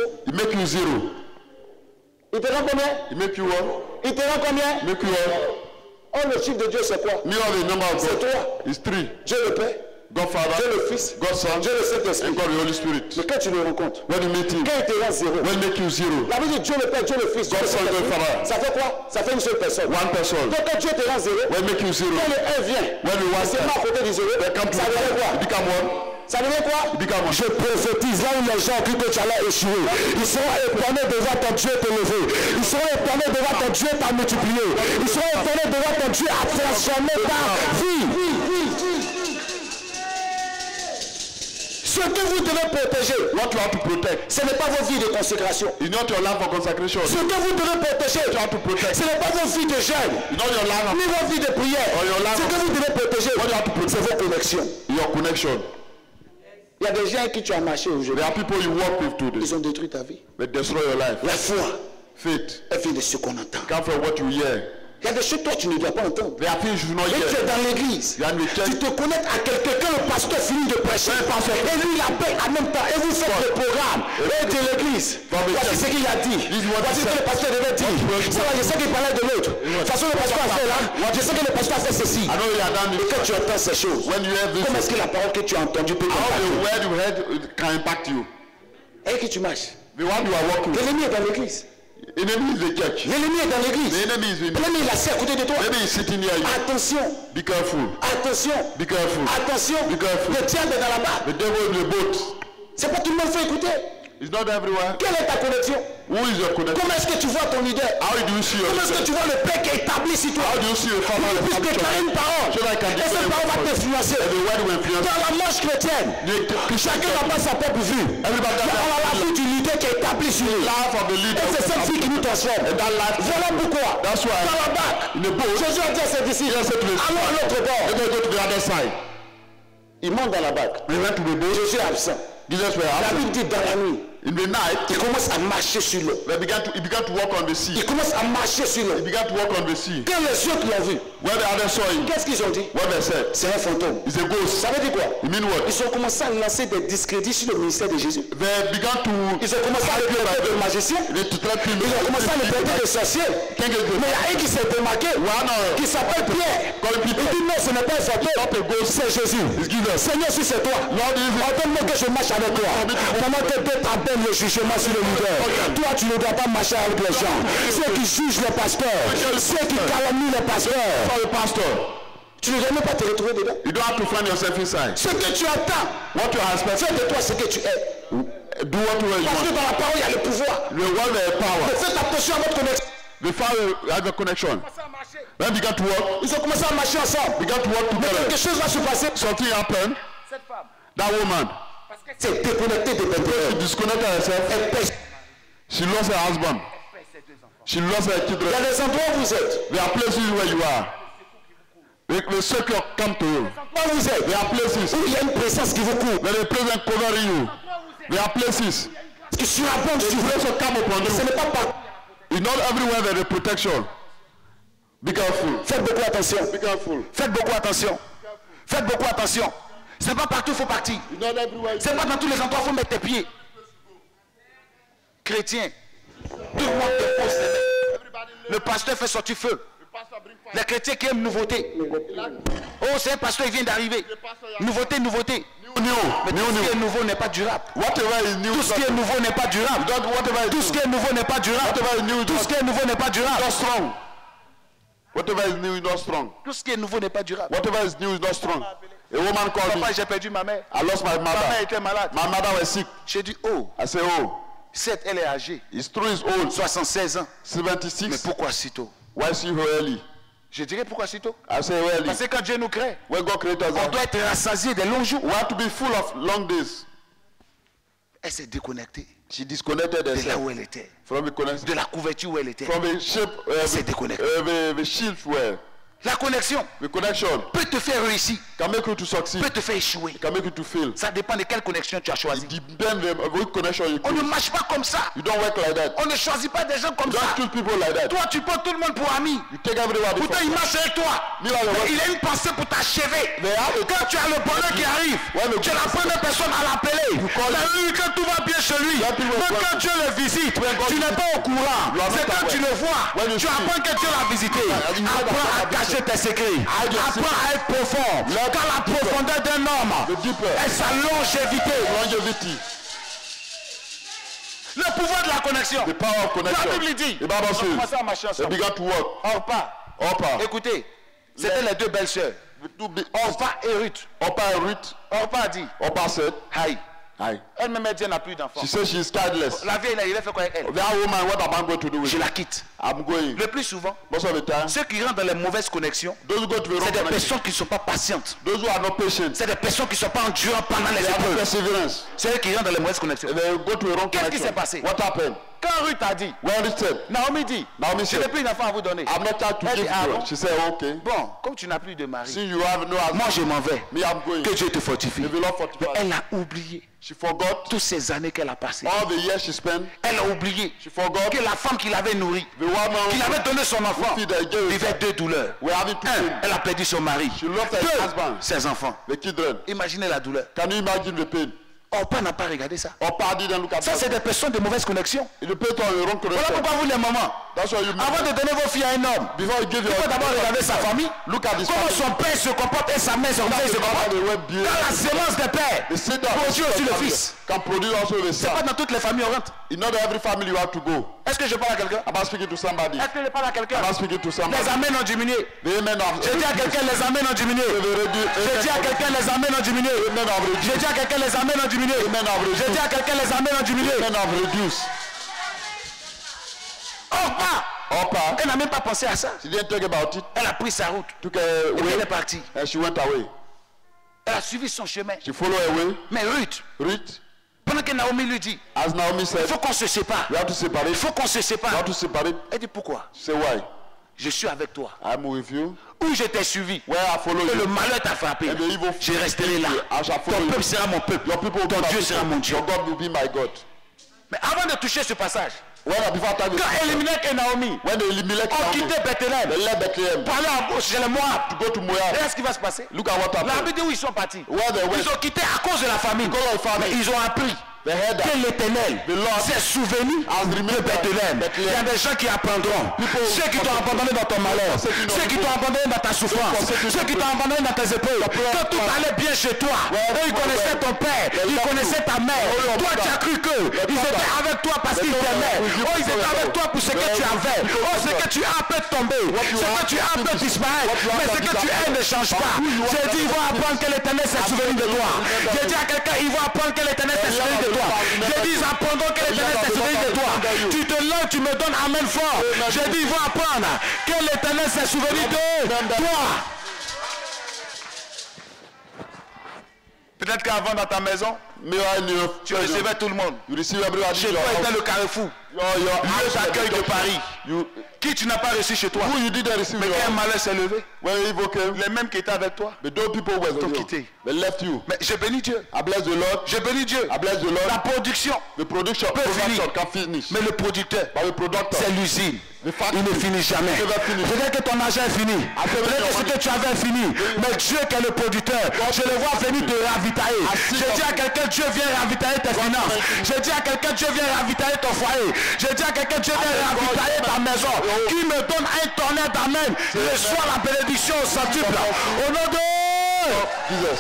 [SPEAKER 1] Il te rend combien? Il te rend combien? Oh, le chiffre de Dieu, c'est quoi? C'est toi. Dieu le Père, Dieu le Fils, Dieu le Saint-Esprit. Mais quand tu le rencontres, quand il te rend zéro, la Bible dit Dieu le Père, Dieu le Fils, Dieu le Saint-Esprit. Ça fait quoi? Ça fait une seule personne. Donc quand Dieu te rend zéro, quand le 1 vient, c'est pas à côté du zéro, ça devient quoi? Ça devient quoi? Je prophétise là où les gens crient que tu allais échouer. Ils seront étonnés de voir ton Dieu te lever. Ils seront étonnés de voir ton Dieu t'a multiplié. Ils seront étonnés de voir ton Dieu a transformé ta vie. Ce que vous devez protéger, ce n'est pas vos vies de consécration. Ce que vous devez protéger, ce n'est pas vos vies de jeûne, ni vos vies de prière. Ce que vous devez protéger, c'est vos connexions. Il y a des gens avec qui tu as marché aujourd'hui.
[SPEAKER 3] There are people you work with today.
[SPEAKER 1] Ils ont détruit ta vie.
[SPEAKER 3] They destroy your life.
[SPEAKER 1] La foi,
[SPEAKER 3] Faith
[SPEAKER 1] elle vient de ce qu'on entend.
[SPEAKER 3] come from what you hear.
[SPEAKER 1] Il y a des choses que toi tu ne dois pas entendre.
[SPEAKER 3] There are things you do not
[SPEAKER 1] Et tu es
[SPEAKER 3] hear.
[SPEAKER 1] dans l'église.
[SPEAKER 3] You are in the church.
[SPEAKER 1] Tu te connectes à quelqu'un, le pasteur finit de prêcher. Et lui il appelle en même temps. Et vous faites le programme. Et de l'église. Voici ce qu'il a dit. Voici ce que le pasteur devait dire. Ça va, je sais qu'il parlait de l'autre. De toute façon, le pasteur a fait là. Je sais que le pasteur a fait ceci.
[SPEAKER 3] I know you have done
[SPEAKER 1] Et
[SPEAKER 3] it.
[SPEAKER 1] quand tu entends ces choses,
[SPEAKER 3] When you hear this,
[SPEAKER 1] comment est-ce que la parole que tu as entendue peut
[SPEAKER 3] how
[SPEAKER 1] t'impacter?
[SPEAKER 3] the word you heard can impact you.
[SPEAKER 1] Et que tu marches.
[SPEAKER 3] The one you are working with.
[SPEAKER 1] L'ennemi est dans l'église.
[SPEAKER 3] Enemy is the church.
[SPEAKER 1] L'ennemi est dans l'église.
[SPEAKER 3] The enemy is in.
[SPEAKER 1] L'ennemi il est assis à côté de toi.
[SPEAKER 3] Maybe he's sitting near you.
[SPEAKER 1] Attention.
[SPEAKER 3] Be careful.
[SPEAKER 1] Attention.
[SPEAKER 3] Be careful.
[SPEAKER 1] Attention.
[SPEAKER 3] Be careful.
[SPEAKER 1] Le diable est dans la barre.
[SPEAKER 3] The devil in the boat.
[SPEAKER 1] C'est pas tout le monde fait écouter.
[SPEAKER 3] It's not everywhere.
[SPEAKER 1] Quelle est ta connexion?
[SPEAKER 3] Who is your connection?
[SPEAKER 1] Comment est-ce que tu vois ton leader?
[SPEAKER 3] How do you see your
[SPEAKER 1] Comment est-ce que tu vois le Père qui est établi sur toi?
[SPEAKER 3] How do you see your father?
[SPEAKER 1] Tu puisses déclarer une parole.
[SPEAKER 3] So that I can
[SPEAKER 1] Et cette parole va t'influencer.
[SPEAKER 3] The word will influence.
[SPEAKER 1] Dans la marche chrétienne, chacun n'a pas sa propre vue.
[SPEAKER 3] Everybody
[SPEAKER 1] Mais on a la vue du leader qui est établi sur lui.
[SPEAKER 3] life of the leader.
[SPEAKER 1] Et c'est cette vie qui nous transforme. Voilà pourquoi.
[SPEAKER 3] That's why.
[SPEAKER 1] Dans la barque,
[SPEAKER 3] In the boat.
[SPEAKER 1] Jésus a dit à ses disciples,
[SPEAKER 3] Yes, it is.
[SPEAKER 1] allons à l'autre bord.
[SPEAKER 3] Let us go to the other side.
[SPEAKER 1] Il monte dans la barque.
[SPEAKER 3] We went to the boat.
[SPEAKER 1] Jésus est absent.
[SPEAKER 3] Jesus were
[SPEAKER 1] La
[SPEAKER 3] absent.
[SPEAKER 1] Bible dit dans la nuit,
[SPEAKER 3] In the night,
[SPEAKER 1] il commence à marcher sur l'eau.
[SPEAKER 3] he began to walk on the sea.
[SPEAKER 1] Il commence à marcher sur l'eau.
[SPEAKER 3] He began to walk on the sea.
[SPEAKER 1] Quand les autres l'ont vu,
[SPEAKER 3] When the others saw him,
[SPEAKER 1] qu'est-ce qu'ils ont dit?
[SPEAKER 3] what they said,
[SPEAKER 1] C'est un fantôme.
[SPEAKER 3] it's a ghost.
[SPEAKER 1] Ça veut dire quoi?
[SPEAKER 3] You mean what?
[SPEAKER 1] Ils ont commencé à lancer des discrédits sur le ministère de Jésus.
[SPEAKER 3] They began to.
[SPEAKER 1] Ils ont commencé à le traiter de magicien.
[SPEAKER 3] They to threat him.
[SPEAKER 1] Ils ont commencé à le traiter de sorcier. Mais il y a un qui s'est démarqué, qui s'appelle Pierre. Il dit non, ce n'est pas un fantôme, c'est Jésus. Seigneur, si c'est toi, ordonne-moi que je marche avec toi. Pendant que d'autres appellent le jugement sur le leader. Toi, tu ne dois pas marcher avec les gens. Ceux qui jugent les pasteurs, ceux qui calomnient les pasteurs. Tu ne dois même pas te retrouver dedans.
[SPEAKER 3] You don't have to find yourself inside.
[SPEAKER 1] Ce que tu attends,
[SPEAKER 3] What you are expecting,
[SPEAKER 1] fais de toi ce que tu es.
[SPEAKER 3] do what you
[SPEAKER 1] Parce que
[SPEAKER 3] want.
[SPEAKER 1] dans la parole, il y a le pouvoir.
[SPEAKER 3] The word the power.
[SPEAKER 1] Mais faites attention à votre connexion.
[SPEAKER 3] The fire has a connection. When began to walk,
[SPEAKER 1] Ils ont commencé à marcher ensemble.
[SPEAKER 3] began to walk
[SPEAKER 1] Mais quelque
[SPEAKER 3] together.
[SPEAKER 1] chose va se passer.
[SPEAKER 3] Something happened. That woman,
[SPEAKER 1] C'est déconnecté de
[SPEAKER 3] she
[SPEAKER 1] l'intérieur.
[SPEAKER 3] disconnected herself.
[SPEAKER 1] Elle pêche.
[SPEAKER 3] She lost her husband. She lost her
[SPEAKER 1] Il y
[SPEAKER 3] children.
[SPEAKER 1] a des endroits où vous êtes.
[SPEAKER 3] There are places where you are. The circle come to you.
[SPEAKER 1] Là où vous êtes.
[SPEAKER 3] There are places
[SPEAKER 1] Où il y a une présence qui vous couvre.
[SPEAKER 3] where the presence covering you. There are places.
[SPEAKER 1] Qui surabonde sur
[SPEAKER 3] The
[SPEAKER 1] vous.
[SPEAKER 3] presence come upon
[SPEAKER 1] Ce
[SPEAKER 3] you.
[SPEAKER 1] n'est pas par...
[SPEAKER 3] It's not everywhere there is protection. Be careful.
[SPEAKER 1] Faites beaucoup attention.
[SPEAKER 3] Be careful.
[SPEAKER 1] Faites beaucoup attention. Faites beaucoup attention. Ce n'est pas partout qu'il faut partir.
[SPEAKER 3] It's not everywhere.
[SPEAKER 1] Ce n'est pas dans tous les endroits qu'il faut mettre tes pieds. Chrétien. Tout le monde dépose ses mains. Le pasteur fait sortir feu. Les chrétiens qui aiment nouveauté. Oh, c'est un pasteur, il vient d'arriver. Nouveauté, nouveauté. Mais tout ce qui est nouveau n'est pas durable.
[SPEAKER 3] Whatever is new,
[SPEAKER 1] Tout ce qui est nouveau n'est pas durable. Tout ce qui est nouveau n'est pas durable. Tout ce qui est nouveau n'est pas durable.
[SPEAKER 3] not strong. Whatever is new is not strong.
[SPEAKER 1] Tout ce qui est nouveau n'est pas durable.
[SPEAKER 3] Whatever is new is not strong. A woman called me.
[SPEAKER 1] Papa, j'ai perdu ma mère.
[SPEAKER 3] I lost my
[SPEAKER 1] Ma mère
[SPEAKER 3] mother.
[SPEAKER 1] était malade.
[SPEAKER 3] My mother was sick.
[SPEAKER 1] J'ai dit, oh,
[SPEAKER 3] I said, oh,
[SPEAKER 1] certes, elle est âgée.
[SPEAKER 3] it's true, it's old.
[SPEAKER 1] 76 ans.
[SPEAKER 3] 76.
[SPEAKER 1] Mais pourquoi si tôt?
[SPEAKER 3] Why see her early?
[SPEAKER 1] Je dirais pourquoi si tôt?
[SPEAKER 3] I say early.
[SPEAKER 1] Parce que quand Dieu nous crée,
[SPEAKER 3] When God created
[SPEAKER 1] on
[SPEAKER 3] us,
[SPEAKER 1] doit être rassasié des longs jours.
[SPEAKER 3] we have to be full of long days.
[SPEAKER 1] Elle s'est déconnectée
[SPEAKER 3] She disconnected
[SPEAKER 1] de là
[SPEAKER 3] herself
[SPEAKER 1] où elle était.
[SPEAKER 3] from the connection,
[SPEAKER 1] De la couverture où elle était.
[SPEAKER 3] from the shape,
[SPEAKER 1] C'est déconnecté.
[SPEAKER 3] the shields were.
[SPEAKER 1] La connexion
[SPEAKER 3] The connection
[SPEAKER 1] peut te faire réussir,
[SPEAKER 3] can make you to succeed.
[SPEAKER 1] peut te faire échouer.
[SPEAKER 3] Can make you to fail.
[SPEAKER 1] Ça dépend de quelle connexion tu as choisi.
[SPEAKER 3] It depends on which connection you
[SPEAKER 1] On ne
[SPEAKER 3] choose.
[SPEAKER 1] marche pas comme ça.
[SPEAKER 3] You don't work like that.
[SPEAKER 1] On ne choisit pas des gens comme
[SPEAKER 3] You don't
[SPEAKER 1] ça.
[SPEAKER 3] choose people like that.
[SPEAKER 1] Toi, tu prends tout le monde pour ami.
[SPEAKER 3] You take everybody
[SPEAKER 1] Pourtant, il marche avec toi.
[SPEAKER 3] Me like
[SPEAKER 1] Mais
[SPEAKER 3] what?
[SPEAKER 1] il a une pensée pour t'achever.
[SPEAKER 3] They have a-
[SPEAKER 1] Quand tu as le bonheur qui arrive,
[SPEAKER 3] When the-
[SPEAKER 1] tu es la première personne à l'appeler. Quand tout va bien chez lui,
[SPEAKER 3] When people
[SPEAKER 1] même
[SPEAKER 3] go-
[SPEAKER 1] quand Dieu le visite,
[SPEAKER 3] When God-
[SPEAKER 1] tu n'es pas au courant.
[SPEAKER 3] You are
[SPEAKER 1] C'est
[SPEAKER 3] not
[SPEAKER 1] quand tu
[SPEAKER 3] aware.
[SPEAKER 1] le vois,
[SPEAKER 3] When you
[SPEAKER 1] tu
[SPEAKER 3] see.
[SPEAKER 1] apprends que Dieu l'a visité.
[SPEAKER 3] You know that
[SPEAKER 1] Apprends à
[SPEAKER 3] God has
[SPEAKER 1] cacher tes secrets. Apprends à être profond. Quand la profondeur d'un homme
[SPEAKER 3] The deeper.
[SPEAKER 1] est sa longévité.
[SPEAKER 3] Longevity.
[SPEAKER 1] Le pouvoir de la connexion.
[SPEAKER 3] The power of connection.
[SPEAKER 1] La Bible dit.
[SPEAKER 3] The Bible
[SPEAKER 1] On a commencé
[SPEAKER 3] says
[SPEAKER 1] à marcher
[SPEAKER 3] they
[SPEAKER 1] ensemble.
[SPEAKER 3] began to work.
[SPEAKER 1] Orpa.
[SPEAKER 3] Orpah.
[SPEAKER 1] Écoutez, c'était les deux belles sœurs.
[SPEAKER 3] The two big-
[SPEAKER 1] Orpa et Ruth.
[SPEAKER 3] Orpah and Ruth.
[SPEAKER 1] Orpa a dit,
[SPEAKER 3] Orpah said,
[SPEAKER 1] Aïe,
[SPEAKER 3] hi.
[SPEAKER 1] elle-même elle n'a plus d'enfants.
[SPEAKER 3] She said she is childless.
[SPEAKER 1] La vieille, il a fait quoi avec elle?
[SPEAKER 3] That woman, what am I going to do with
[SPEAKER 1] Je
[SPEAKER 3] it?
[SPEAKER 1] la quitte.
[SPEAKER 3] I'm going.
[SPEAKER 1] Le plus souvent,
[SPEAKER 3] Most of the time,
[SPEAKER 1] ceux qui rentrent dans les mauvaises connexions,
[SPEAKER 3] those who go to the
[SPEAKER 1] c'est
[SPEAKER 3] wrong
[SPEAKER 1] des
[SPEAKER 3] connection,
[SPEAKER 1] personnes qui ne sont pas patientes.
[SPEAKER 3] those who are not patient,
[SPEAKER 1] C'est des personnes qui ne sont pas endurantes pendant les
[SPEAKER 3] they have no
[SPEAKER 1] épreuves.
[SPEAKER 3] perseverance.
[SPEAKER 1] C'est eux qui rentrent dans les mauvaises connexions.
[SPEAKER 3] And they go to the wrong
[SPEAKER 1] Qu'est-ce qui
[SPEAKER 3] connection.
[SPEAKER 1] s'est passé?
[SPEAKER 3] What happened?
[SPEAKER 1] Quand Ruth a dit,
[SPEAKER 3] when Ruth said,
[SPEAKER 1] Naomi dit,
[SPEAKER 3] Naomi
[SPEAKER 1] je n'ai
[SPEAKER 3] said,
[SPEAKER 1] plus d'enfant à vous donner.
[SPEAKER 3] I'm not trying to
[SPEAKER 1] Elle
[SPEAKER 3] give
[SPEAKER 1] dit, ah
[SPEAKER 3] you.
[SPEAKER 1] bon?
[SPEAKER 3] She said, okay.
[SPEAKER 1] Bon, comme tu n'as plus de mari,
[SPEAKER 3] Since you have no husband,
[SPEAKER 1] moi je m'en vais.
[SPEAKER 3] me, I'm going.
[SPEAKER 1] Que Dieu te fortifie.
[SPEAKER 3] May the Lord
[SPEAKER 1] Mais
[SPEAKER 3] fortify.
[SPEAKER 1] elle a oublié
[SPEAKER 3] She forgot
[SPEAKER 1] toutes ces années qu'elle a passées.
[SPEAKER 3] all the years she spent.
[SPEAKER 1] Elle a oublié
[SPEAKER 3] She forgot
[SPEAKER 1] que la femme qui l'avait nourrie,
[SPEAKER 3] the woman
[SPEAKER 1] qui avait donné son enfant,
[SPEAKER 3] who feed her girl.
[SPEAKER 1] vivait deux douleurs.
[SPEAKER 3] We're having two
[SPEAKER 1] Un,
[SPEAKER 3] children.
[SPEAKER 1] elle a perdu son mari.
[SPEAKER 3] She lost her
[SPEAKER 1] Deux,
[SPEAKER 3] husband,
[SPEAKER 1] ses enfants.
[SPEAKER 3] the children.
[SPEAKER 1] Imaginez la douleur.
[SPEAKER 3] Can you imagine the pain?
[SPEAKER 1] Orpa n'a pas regardé ça.
[SPEAKER 3] Opa didn't look at
[SPEAKER 1] Ça, c'est
[SPEAKER 3] that.
[SPEAKER 1] des personnes de mauvaise connexion.
[SPEAKER 3] It depends on your own
[SPEAKER 1] Voilà
[SPEAKER 3] connection.
[SPEAKER 1] pourquoi vous, les mamans,
[SPEAKER 3] That's why you
[SPEAKER 1] avant de donner vos filles à un homme,
[SPEAKER 3] before you give
[SPEAKER 1] il
[SPEAKER 3] your
[SPEAKER 1] faut d'abord regarder sa famille.
[SPEAKER 3] Look at this
[SPEAKER 1] Comment
[SPEAKER 3] family.
[SPEAKER 1] son père se comporte et sa mère se comporte. Quand la sémence des pères
[SPEAKER 3] The seed that
[SPEAKER 1] produit aussi le fils.
[SPEAKER 3] can produce also the
[SPEAKER 1] C'est pas
[SPEAKER 3] son.
[SPEAKER 1] dans toutes les familles orantes.
[SPEAKER 3] In not every family you have to go.
[SPEAKER 1] Est-ce que je parle à quelqu'un?
[SPEAKER 3] Am I speaking to somebody?
[SPEAKER 1] Est-ce que je parle à quelqu'un?
[SPEAKER 3] Am I speaking to somebody?
[SPEAKER 1] Les amens ont diminué.
[SPEAKER 3] The amen of
[SPEAKER 1] Je dis à quelqu'un, les amens ont diminué. Je dis à quelqu'un, les amens ont diminué. Je dis à quelqu'un, les amens ont diminué. Je dis à quelqu'un, les amens ont diminué.
[SPEAKER 3] Amen of reduce.
[SPEAKER 1] Orpa, elle n'a même pas pensé à ça.
[SPEAKER 3] She didn't think about it.
[SPEAKER 1] Elle a pris sa route.
[SPEAKER 3] Took
[SPEAKER 1] Et
[SPEAKER 3] her
[SPEAKER 1] elle est
[SPEAKER 3] away
[SPEAKER 1] partie.
[SPEAKER 3] and she went away.
[SPEAKER 1] Elle a suivi son chemin.
[SPEAKER 3] She followed her way.
[SPEAKER 1] Mais Ruth,
[SPEAKER 3] Ruth,
[SPEAKER 1] pendant que Naomi lui dit,
[SPEAKER 3] as Naomi
[SPEAKER 1] il
[SPEAKER 3] said,
[SPEAKER 1] faut qu'on se sépare.
[SPEAKER 3] we have to separate.
[SPEAKER 1] Il faut qu'on se
[SPEAKER 3] We
[SPEAKER 1] sépare.
[SPEAKER 3] have to separate.
[SPEAKER 1] Elle dit pourquoi?
[SPEAKER 3] Say why?
[SPEAKER 1] Je suis avec toi.
[SPEAKER 3] I'm with you.
[SPEAKER 1] Où je t'ai suivi.
[SPEAKER 3] Where I follow
[SPEAKER 1] Et le
[SPEAKER 3] you.
[SPEAKER 1] malheur t'a frappé.
[SPEAKER 3] And the evil
[SPEAKER 1] Je resterai là.
[SPEAKER 3] I shall follow
[SPEAKER 1] Ton
[SPEAKER 3] you.
[SPEAKER 1] peuple sera mon peuple.
[SPEAKER 3] Your people will be
[SPEAKER 1] Ton
[SPEAKER 3] my
[SPEAKER 1] Dieu
[SPEAKER 3] people.
[SPEAKER 1] sera mon Dieu.
[SPEAKER 3] Your God will be my God.
[SPEAKER 1] Mais avant de toucher ce passage,
[SPEAKER 3] Before time
[SPEAKER 1] quand Elimelech et Naomi
[SPEAKER 3] when they eliminate
[SPEAKER 1] ont
[SPEAKER 3] Naomi,
[SPEAKER 1] quitté Bethléem
[SPEAKER 3] they left Bethlehem
[SPEAKER 1] pour aller en chez les Moab,
[SPEAKER 3] to go to Moab.
[SPEAKER 1] regardez ce qui va se passer.
[SPEAKER 3] Look at what happened.
[SPEAKER 1] La Bible dit où ils sont partis.
[SPEAKER 3] Where they went,
[SPEAKER 1] Ils ont quitté à cause de la famine.
[SPEAKER 3] because of famine.
[SPEAKER 1] Mais ils ont appris
[SPEAKER 3] They heard
[SPEAKER 1] que
[SPEAKER 3] that
[SPEAKER 1] l'Éternel
[SPEAKER 3] the Lord
[SPEAKER 1] s'est souvenu
[SPEAKER 3] has
[SPEAKER 1] de
[SPEAKER 3] remembered
[SPEAKER 1] Bethléem. Il y a des gens qui apprendront. Ceux qui t'ont abandonné dans ton malheur, ceux qui t'ont abandonné dans ta souffrance, ceux qui t'ont abandonné dans tes épreuves. Quand tout allait bien chez toi, eux ils connaissaient ton père, ils connaissaient ta mère. Toi tu as cru qu'ils étaient avec toi parce qu'ils t'aimaient. Oh, ils étaient avec toi pour ce que tu avais. Oh, ce que tu as peut tomber, ce que tu as peut disparaître. Mais ce que tu es ne change pas. J'ai dit, ils vont apprendre que l'Éternel s'est souvenu de toi. J'ai dit à quelqu'un, ils vont apprendre que l'Éternel s'est souvenu de toi. J'ai dit, ils apprendront que l'Éternel s'est souvenu de toi. Tu te lèves, tu me donnes amen fort. J'ai dit, ils vont apprendre que l'Éternel s'est souvenu de toi. Peut-être qu'avant dans ta maison, tu recevais tout le monde.
[SPEAKER 3] you receive everybody
[SPEAKER 1] Chez
[SPEAKER 3] in
[SPEAKER 1] toi
[SPEAKER 3] your
[SPEAKER 1] était
[SPEAKER 3] house.
[SPEAKER 1] le carrefour.
[SPEAKER 3] Your
[SPEAKER 1] Lieu d'accueil de Paris.
[SPEAKER 3] You,
[SPEAKER 1] Qui tu n'as pas reçu chez toi.
[SPEAKER 3] who you didn't receive
[SPEAKER 1] Mais
[SPEAKER 3] your
[SPEAKER 1] quand un
[SPEAKER 3] house.
[SPEAKER 1] malheur s'est levé,
[SPEAKER 3] When evil came,
[SPEAKER 1] les mêmes qui étaient avec toi,
[SPEAKER 3] but those people were
[SPEAKER 1] t'ont
[SPEAKER 3] with you.
[SPEAKER 1] quitté.
[SPEAKER 3] They left you.
[SPEAKER 1] Mais je bénis Dieu.
[SPEAKER 3] I bless the Lord.
[SPEAKER 1] Je bénis Dieu.
[SPEAKER 3] I bless the Lord.
[SPEAKER 1] La production,
[SPEAKER 3] The production
[SPEAKER 1] finir.
[SPEAKER 3] can finish.
[SPEAKER 1] mais le producteur,
[SPEAKER 3] But the producer,
[SPEAKER 1] c'est l'usine.
[SPEAKER 3] the factory,
[SPEAKER 1] Il ne finit jamais.
[SPEAKER 3] never finish.
[SPEAKER 1] Peut-être que ton argent est fini. Peut-être que ce que tu avais est fini. Mais Dieu qui est le producteur, je le vois venir te ravitailler. Je dis à quelqu'un, Dieu vient ravitailler tes finances. Je dis à quelqu'un, Dieu vient ravitailler ton foyer. Je dis à quelqu'un, Dieu vient ravitailler ta maison. Qui me donne un tonnerre d'amen. Reçois la bénédiction au centuple. Au nom de
[SPEAKER 3] Jesus.